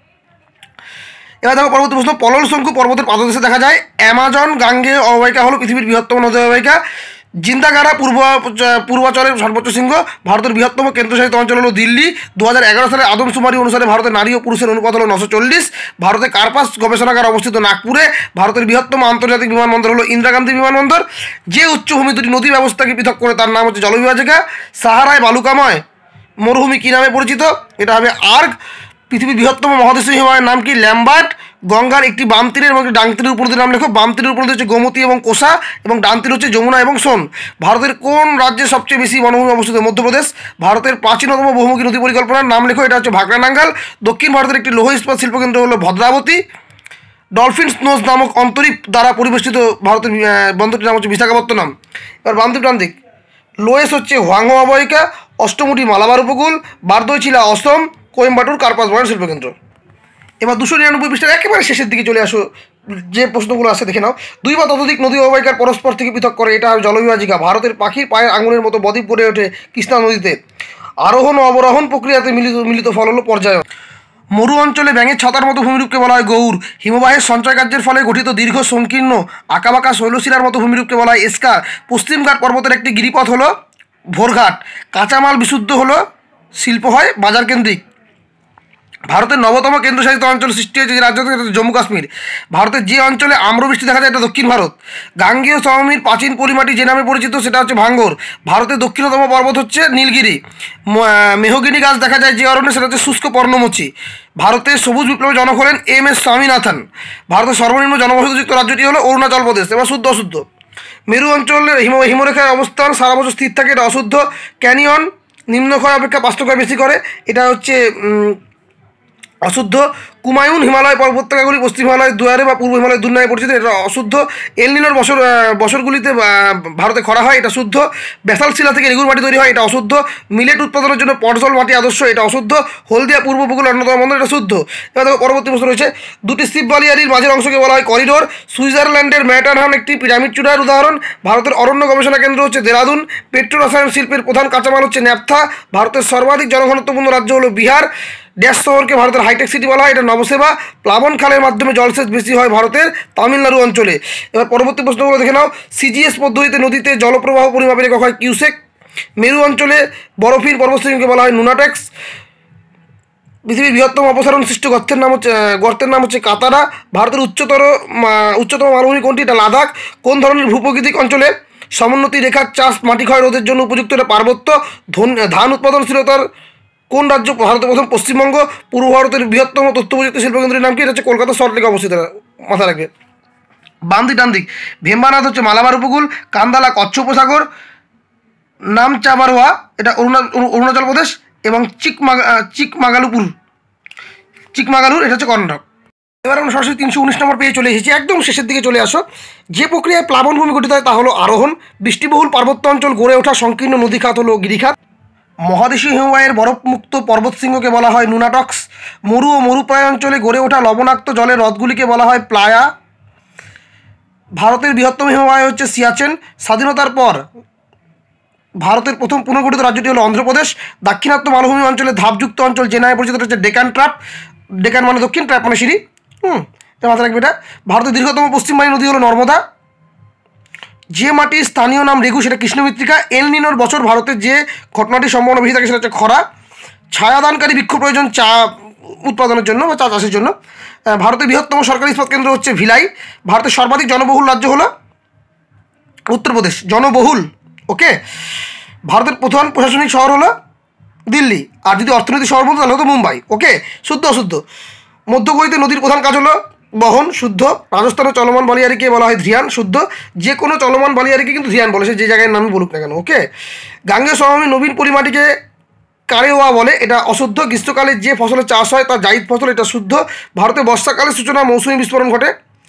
এবার দেখো পরবর্তী প্রশ্ন, পলল শঙ্কু পর্বতের পাদদেশে দেখা যায়। অ্যামাজন গাঙ্গেয় অববাহিকা হলো পৃথিবীর বৃহত্তম নদী অববাহিকা। জিন্দাগারা পূর্বাচলের সর্বোচ্চ শৃঙ্গ। ভারতের বৃহত্তম কেন্দ্রশাসিত অঞ্চল হলো দিল্লি। 2011 সালে আদমশুমারি অনুসারে ভারতের নারী ও পুরুষের অনুপাত হলো 940। ভারতের কার্পাস গবেষণাগার অবস্থিত নাগপুরে। ভারতের বৃহত্তম আন্তর্জাতিক বিমানবন্দর হলো ইন্দিরা গান্ধী বিমানবন্দর। যে উচ্চভূমি দুটি নদী ব্যবস্থাকে পৃথক করে তার নাম হচ্ছে জলবিভাজিকা। সাহারায় বালুকাময় মরুভূমি কী নামে পরিচিত? এটা হবে আর্গ। পৃথিবীর বৃহত্তম মহাদেশীয় হিমালয়ের নাম কি? ল্যাম্বার্ট। গঙ্গার একটি বাম তীরের এবং একটি ডান তীরের উপনদীর নাম লেখো। বাম তীরের উপনদী হচ্ছে গোমতী এবং কোষা, এবং ডান তীর হচ্ছে যমুনা এবং সোন। ভারতের কোন রাজ্যে সবচেয়ে বেশি বনভূমি অবস্থিত? মধ্যপ্রদেশ। ভারতের প্রাচীনতম বহুমুখী নদী পরিকল্পনার নাম লেখো। এটা হচ্ছে ভাকরানাঙ্গাল। দক্ষিণ ভারতের একটি লৌহ ইস্পাত শিল্পকেন্দ্র হলো ভদ্রাবতী। ডলফিন স্নোজ নামক অন্তরীপ দ্বারা পরিবেষ্টিত ভারতের বন্দরটির নাম হচ্ছে বিশাখাপত্তনম। এবার বাম দিক ডান দিক। লোয়েস হচ্ছে হোয়াংহো অববাহিকা, অষ্টমুটি মালাবার উপকূল, বারদৈচিলা অসম, কোয়েম্বাটুর কার্পাস বনাঞ্চল শিল্পকেন্দ্র। এবার 299 পৃষ্ঠার একেবারে শেষের দিকে চলে আসো, যে প্রশ্নগুলো আছে দেখে নাও। 2 বা ততোধিক নদী অববাহিকার পরস্পর থেকে পৃথক করে, এটা জলবিভাজিকা। ভারতের পাখির পায়ের আঙুলের মতো বদ্বীপ গড়ে ওঠে কৃষ্ণা নদীতে। আরোহণ ও অবরোহণ প্রক্রিয়াতে মিলিত ফল হলো পর্যায়। মরু অঞ্চলে ব্যাঙের ছাতার মতো ভূমিরূপকে বলা হয় গৌর। হিমবাহের সঞ্চয় কার্যের ফলে গঠিত দীর্ঘ সংকীর্ণ আঁকাবাঁকা শৈলশিলার মতো ভূমিরূপকে বলা হয় এস্কার। পশ্চিমঘাট পর্বতের একটি গিরিপথ হলো ভোরঘাট। কাঁচামাল বিশুদ্ধ হলো, শিল্প হয় বাজার কেন্দ্রিক। ভারতের নবতম কেন্দ্রশাসিত অঞ্চল সৃষ্টি হয়েছে যে রাজ্য থেকে, জম্মু কাশ্মীর। ভারতের যে অঞ্চলে আম্রবৃষ্টি দেখা যায় এটা দক্ষিণ ভারত। গাঙ্গেয় সমভূমির প্রাচীন পলিমাটি যে নামে পরিচিত সেটা হচ্ছে ভাঙ্গর। ভারতের দক্ষিণতম পর্বত হচ্ছে নীলগিরি। মেহগিনি গাছ দেখা যায় যে অরণ্যে সেটা হচ্ছে শুষ্ক পর্ণমোচী। ভারতের সবুজ বিপ্লবের জনক হলেন MS স্বামীনাথন। ভারতের সর্বনিম্ন জনবসতিযুক্ত রাজ্যটি হলো অরুণাচল প্রদেশ। এবার শুদ্ধ অশুদ্ধ। মেরু অঞ্চলের হিমরেখার অবস্থান সারা বছর স্থির থাকে, এটা অশুদ্ধ। ক্যানিয়ন নিম্নক্ষয় অপেক্ষা পার্শ্বক্ষয় বেশি করে, এটা হচ্ছে অশুদ্ধ। কুমায়ুন হিমালয় পর্বতগুলি পশ্চিম হিমালয়ের দুয়ারে বা পূর্ব হিমালয়ের দূর নামে পরিচিত, এটা অশুদ্ধ। এলনিনোর বছরগুলিতে ভারতে খরা হয়, এটা শুদ্ধ। ব্যাসাল্ট শিলা থেকে রেগুর মাটি তৈরি হয়, এটা অশুদ্ধ। মিলেট উৎপাদনের জন্য পটজল মাটি আদর্শ, এটা অশুদ্ধ। হলদিয়া পূর্ব উপকূল অন্যতম বন্দর, এটা শুদ্ধ। এবার দেখো পরবর্তী প্রশ্ন রয়েছে, দুটি শিপ বালিয়ারির মাঝের অংশকে বলা হয় করিডোর। সুইজারল্যান্ডের ম্যাটারহার্ন একটি পিরামিড চূড়ার উদাহরণ। ভারতের অরণ্য গবেষণা কেন্দ্র হচ্ছে দেরাদুন। পেট্রো রসায়ন শিল্পের প্রধান কাঁচামাল হচ্ছে ন্যাপথা। ভারতের সর্বাধিক জনঘনত্বপূর্ণ রাজ্য হলো বিহার। ড্যাশ শহরকে ভারতের হাইটেক সিটি বলা হয়, এটা নবসেবা। প্লাবন খালের মাধ্যমে জলসেচ বেশি হয় ভারতের তামিলনাড়ু অঞ্চলে। এবার পরবর্তী প্রশ্নগুলো দেখে নাও। CGS পদ্ধতিতে নদীতে জলপ্রবাহ পরিমাপের একক হয় কিউসেক। মেরু অঞ্চলে বরফির পর্বতশ্রেণীকে বলা হয় নুনাটেক্স। পৃথিবীর বৃহত্তম অপসারণ সৃষ্ট গর্তের নাম হচ্ছে কাতারা। ভারতের উচ্চতম মালভূমি কোনটি? এটা লাদাখ। কোন ধরনের ভূপ্রকৃতিক অঞ্চলে সমোন্নতি রেখার চাষ মাটি ক্ষয় রোধের জন্য উপযুক্ত? এটা পার্বত্য। ধান উৎপাদনশীলতার কোন রাজ্য? ভারতের প্রথম পশ্চিমবঙ্গ। পূর্ব ভারতের বৃহত্তম তথ্য প্রযুক্তি শিল্পকেন্দ্রের নাম কি? এটা হচ্ছে কলকাতা সল্টলেকে অবস্থিত, মাথা রাখবে। বাম দিক ডান দিক। ভেম্বানাথ হচ্ছে মালাবার উপকূল। কান্দালা কচ্ছ উপসাগর। নামচাবারোয়া এটা অরুণাচল প্রদেশ, এবং চিকমাগালুর এটা হচ্ছে কর্ণাটক। এবার আমরা সরাসরি 319 নম্বর পেয়ে চলে এসেছি, একদম শেষের দিকে চলে আসো। যে প্রক্রিয়ায় প্লাবনভূমি গঠিত হয় তা হলো আরোহণ। বৃষ্টিবহুল পার্বত্য অঞ্চল গড়ে ওঠা সংকীর্ণ নদীখাত হলো গিরিখাত। মহাদেশীয় হিমবাহের বরফমুক্ত পর্বতশৃঙ্গকে বলা হয় নুনাটক্স। মরু ও মরুপ্রায় অঞ্চলে গড়ে ওঠা লবণাক্ত জলের হ্রদগুলিকে বলা হয় প্লায়া। ভারতের বৃহত্তম হিমবাহ হচ্ছে সিয়াচেন। স্বাধীনতার পর ভারতের প্রথম পুনর্গঠিত রাজ্যটি হলো অন্ধ্রপ্রদেশ। দাক্ষিণাত্য মালভূমি অঞ্চলে ধাপযুক্ত অঞ্চল যে নামে পরিচিত হচ্ছে ডেকান ট্র্যাপ। ডেকান মানে দক্ষিণ, ট্র্যাপ মানে সিঁড়ি। মাথা রাখবে এটা। ভারতের দীর্ঘতম পশ্চিমবাহী নদী হলো নর্মদা। যে মাটির স্থানীয় নাম রেগু সেটা কৃষ্ণমৃত্তিকা। এলনিনোর বছর ভারতের যে ঘটনাটির সম্ভাবনা বেশি থাকে সেটা হচ্ছে খরা। ছায়াদানকারী বৃক্ষ প্রয়োজন চা উৎপাদনের জন্য বা চা চাষের জন্য। ভারতের বৃহত্তম সরকারি ইস্পাত কেন্দ্র হচ্ছে ভিলাই। ভারতের সর্বাধিক জনবহুল রাজ্য হলো উত্তরপ্রদেশ, জনবহুল। ওকে। ভারতের প্রধান প্রশাসনিক শহর হলো দিল্লি। আর যদি অর্থনৈতিক শহর বলতে তাহলে হতো মুম্বাই। ওকে। শুদ্ধ অশুদ্ধ। মধ্যগতিতে নদীর প্রধান কাজ হলো বহন, শুদ্ধ। রাজস্থানের চলমান বালিয়ারিকে বলা হয় ধ্রিয়ান, শুদ্ধ। যে কোনো চলমান বালিয়ারিকে কিন্তু ধ্রিয়ান বলে, সে যে জায়গায় নামই বলুক না কেন। ওকে। গাঙ্গেয় সমভূমি নবীন পরিমাটিকে কারেওয়া বলে, এটা অশুদ্ধ। গ্রীষ্মকালে যে ফসলের চাষ হয় তা জাইদ ফসল, এটা শুদ্ধ। ভারতে বর্ষাকালে সূচনায় মৌসুমী বিস্ফোরণ ঘটে,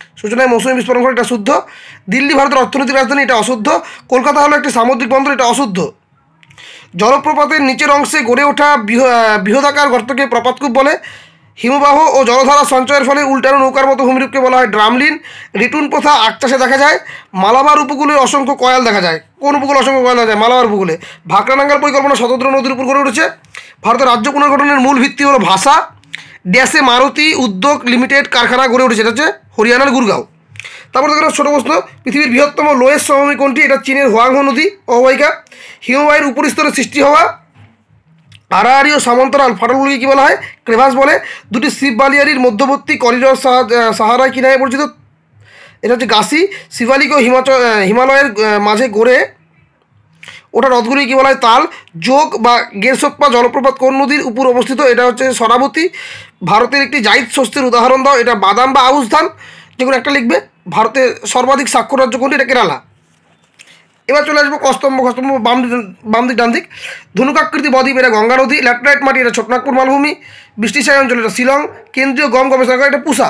এটা শুদ্ধ। দিল্লি ভারতের অর্থনৈতিক রাজধানী, এটা অশুদ্ধ। কলকাতা হলো একটি সামুদ্রিক বন্দর, এটা অশুদ্ধ। জলপ্রপাতের নিচের অংশে গড়ে ওঠা বৃহদাকার গর্তকে প্রপাতকূপ বলে। হিমবাহ ও জলধারা সঞ্চয়ের ফলে উল্টানো নৌকার মতো ভূমিরূপকে বলা হয় ড্রামলিন। রিটুন প্রথা আখ চাষে দেখা যায়। মালাবার উপকূলে অসংখ্য কয়াল দেখা যায়। কোন উপকূলে অসংখ্য কয়াল দেখা যায়? মালাবার উপকূলে। ভাকরানাঙ্গাল পরিকল্পনা শতদ্র নদীর উপর গড়ে উঠেছে। ভারতের রাজ্য পুনর্গঠনের মূল ভিত্তি হলো ভাষা। ড্যাশে মারুতি উদ্যোগ লিমিটেড কারখানা গড়ে উঠেছে, এটা হচ্ছে হরিয়ানার গুরগাঁও। তারপর দেখো ছোটো প্রশ্ন, পৃথিবীর বৃহত্তম লোয়েস সমভূমি কোনটি? এটা চীনের হোয়াংহো নদী অববাহিকা। হিমবাহের উপরিস্তরে সৃষ্টি হওয়া আড়াআড়ি ও সমান্তরাল ফাটলগুলিকে কী বলা হয়? ক্রেভাস বলে। দুটি শিব বালিয়ারির মধ্যবর্তী করিডোর সাহারায় কী নামে পরিচিত? এটা হচ্ছে গাসি। শিবালিক ও হিমালয়ের মাঝে গড়ে ওটা হ্রদগুলি কী বলা হয়? তাল। যোগ বা গেরসোপ্পা জলপ্রপাত কোন নদীর উপর অবস্থিত? এটা হচ্ছে সরাবতী। ভারতের একটি জাইদ শস্যের উদাহরণ দাও। এটা বাদাম বা আউশ ধান, যেগুলো একটা লিখবে। ভারতের সর্বাধিক সাক্ষর রাজ্য কোনটি? এটা কেরালা। এবার চলে আসবো কস্তম্ভ। বাম দিক ডান দিক। ধনুকাকৃতি বদ্বীপ, এটা গঙ্গা নদী। ল্যাটেরাইট মাটি, এটা ছোটনাগপুর মালভূমি। বৃষ্টিছায়া অঞ্চল, এটা শিলং। কেন্দ্রীয় গম গবেষণাগার, এটা পুসা।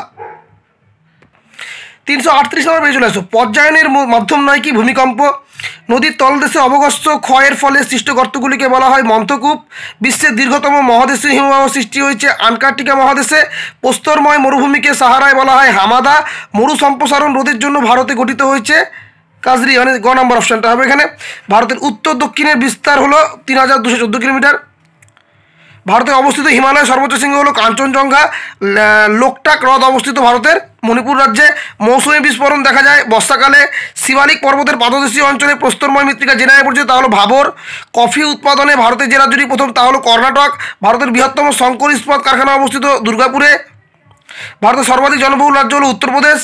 338 নম্বর পেজে চলে আসো। পর্যায়নের মাধ্যম নয় কি? ভূমিকম্প। নদীর তলদেশে অবগস্ত ক্ষয়ের ফলে সৃষ্ট গর্তগুলিকে বলা হয় মন্থকূপ। বিশ্বের দীর্ঘতম মহাদেশীয় হিমবাহ সৃষ্টি হয়েছে আন্টার্কটিকা মহাদেশে। প্রস্তরময় মরুভূমিকে সাহারায় বলা হয় হামাদা। মরু সম্প্রসারণ রোধের জন্য ভারতে গঠিত হয়েছে কাজরি, মানে গ নম্বর অপশানটা হবে এখানে। ভারতের উত্তর দক্ষিণের বিস্তার হলো 3214 কিলোমিটার। ভারতে অবস্থিত হিমালয়ের সর্বোচ্চ শৃঙ্গ হলো কাঞ্চনজঙ্ঘা। লোকটাক হ্রদ অবস্থিত ভারতের মণিপুর রাজ্যে। মৌসুমী বিস্ফোরণ দেখা যায় বর্ষাকালে। শিবালিক পর্বতের পাদদেশীয় অঞ্চলে প্রস্তরময় মৃত্তিকা যে নামে পরিচিত তা হলো ভাবর। কফি উৎপাদনে ভারতের যে রাজ্যটি প্রথম তা হলো কর্ণাটক। ভারতের বৃহত্তম শঙ্কর ইস্পাত কারখানা অবস্থিত দুর্গাপুরে। ভারতের সর্বাধিক জনবহুল রাজ্য হলো উত্তরপ্রদেশ।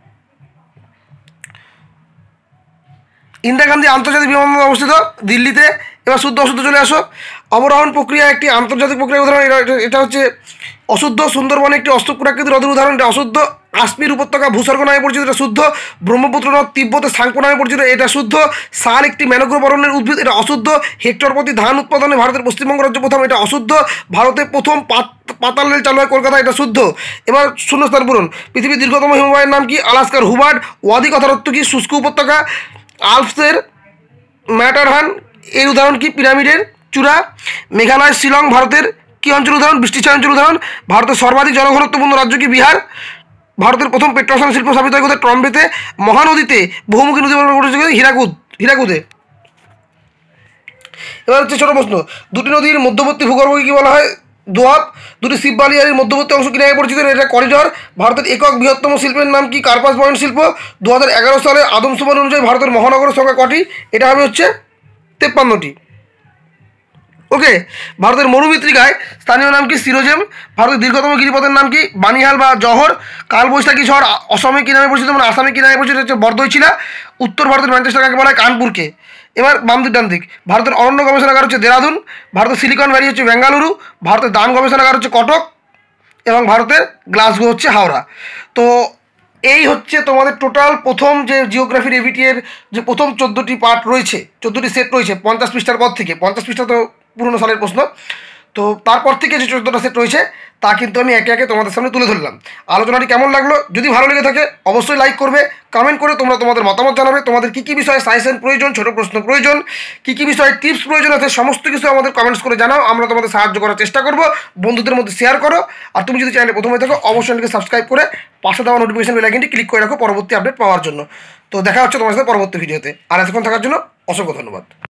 ইন্দিরা গান্ধী আন্তর্জাতিক বিমানবন্দর অবস্থিত দিল্লিতে। এবার শুদ্ধ অশুদ্ধ চলে আসো। অবরোহণ প্রক্রিয়া একটি আন্তর্জাতিক প্রক্রিয়ার উদাহরণ। এটা হচ্ছে অশুদ্ধ। সুন্দরবনে একটি অস্তপ্রাকৃতিক হ্রদের উদাহরণ, এটা অশুদ্ধ। কাশ্মীর উপত্যকা ভূস্বর্গ নামে পরিচিত, এটা শুদ্ধ। ব্রহ্মপুত্র নদ তিব্বতে সাংপো নামে পরিচিত, এটা শুদ্ধ। শাল একটি ম্যানোগ্রোভ অরণ্যের উদ্ভিদ, এটা অশুদ্ধ। হেক্টর প্রতি ধান উৎপাদনে ভারতের পশ্চিমবঙ্গ রাজ্য প্রথম, এটা অশুদ্ধ। ভারতে প্রথম পাতাল রেল চালু হয় কলকাতা, এটা শুদ্ধ। এবার শূন্যস্থান পূরণ। পৃথিবীর দীর্ঘতম হিমবাহের নাম কি? আলাস্কার হুবার্ড। ওয়াদি কথার অর্থ কি? শুষ্ক উপত্যকা। আলপসের ম্যাটারহান এর উদাহরণ কি? পিরামিডের চূড়া। মেঘালয় শিলং ভারতের কি অঞ্চল উদাহরণ? বৃষ্টিছায়া অঞ্চল উদাহরণ। ভারতের সর্বাধিক জনঘনত্বপূর্ণ রাজ্য কি? বিহার। ভারতের প্রথম পেট্রোরসায়ন শিল্প স্থাপিত হয় কোথায়? ট্রম্বেতে। মহানদীতে বহুমুখী নদী গঠিত হীরাকুদে। এবার হচ্ছে ছোট প্রশ্ন। দুটি নদীর মধ্যবর্তী ভূগর্ভকে কি বলা হয়? দোয়াব। দুটি শিববালিয়ারির মধ্যবর্তী অংশ কি নামে পরিচিত? এটা করিডর। ভারতের একক বৃহত্তম শিল্পের নাম কি? কার্পাস বয়ন শিল্প। 2011 সালে আদমশুমারি অনুযায়ী ভারতের মহানগরের সংখ্যা কটি? এটা হবে হচ্ছে 53টি। ওকে। ভারতের মরুমৃত্তিকায় স্থানীয় নাম কি? সিরোজেম। ভারতের দীর্ঘতম গিরিপথের নাম কি? বানিহাল বা জহর। কালবৈশাখী ঝড় অসমে কি নামে পরিচিত? মানে আসামে কি নামে পরিচিত? হচ্ছে বরদৈচিলা। উত্তর ভারতের ম্যানচেস্টার কাকে বলা হয়? কানপুরকে। এবার বাম দিক ডান দিক। ভারতের অরণ্য গবেষণাগার হচ্ছে দেরাদুন। ভারতের সিলিকন ভ্যালি হচ্ছে বেঙ্গালুরু। ভারতের ধান গবেষণাগার হচ্ছে কটক। এবং ভারতের গ্লাসগো হচ্ছে হাওড়া। তো এই হচ্ছে তোমাদের টোটাল প্রথম যে জিওগ্রাফির এভিটিএর যে প্রথম 14টি পার্ট রয়েছে, 14টি সেট রয়েছে 50 পৃষ্ঠার পর থেকে। 50 পৃষ্ঠা তো পুরনো সালের প্রশ্ন। তো তারপর থেকে যে 14টা সেট রয়েছে তা কিন্তু আমি একে একে তোমাদের সামনে তুলে ধরলাম। আলোচনাটি কেমন লাগলো? যদি ভালো লেগে থাকে অবশ্যই লাইক করবে, কমেন্ট করে তোমরা তোমাদের মতামত জানাবে। তোমাদের কী কী বিষয়ে সাজেশন প্রয়োজন, ছোটো প্রশ্ন প্রয়োজন, কী কী বিষয়ে টিপস প্রয়োজন আছে, সমস্ত কিছু আমাদের কমেন্টস করে জানাও। আমরা তোমাদের সাহায্য করার চেষ্টা করব। বন্ধুদের মধ্যে শেয়ার করো। আর তুমি যদি চ্যানেলে প্রথমে থাকো অবশ্যই চ্যানেলকে সাবস্ক্রাইব করে পাশে দেওয়া নোটিফিকেশন বেল আইকনটি ক্লিক করে রাখো পরবর্তী আপডেট পাওয়ার জন্য। তো দেখা হচ্ছে তোমার সাথে পরবর্তী ভিডিওতে। আর এতক্ষণ থাকার জন্য অসংখ্য ধন্যবাদ।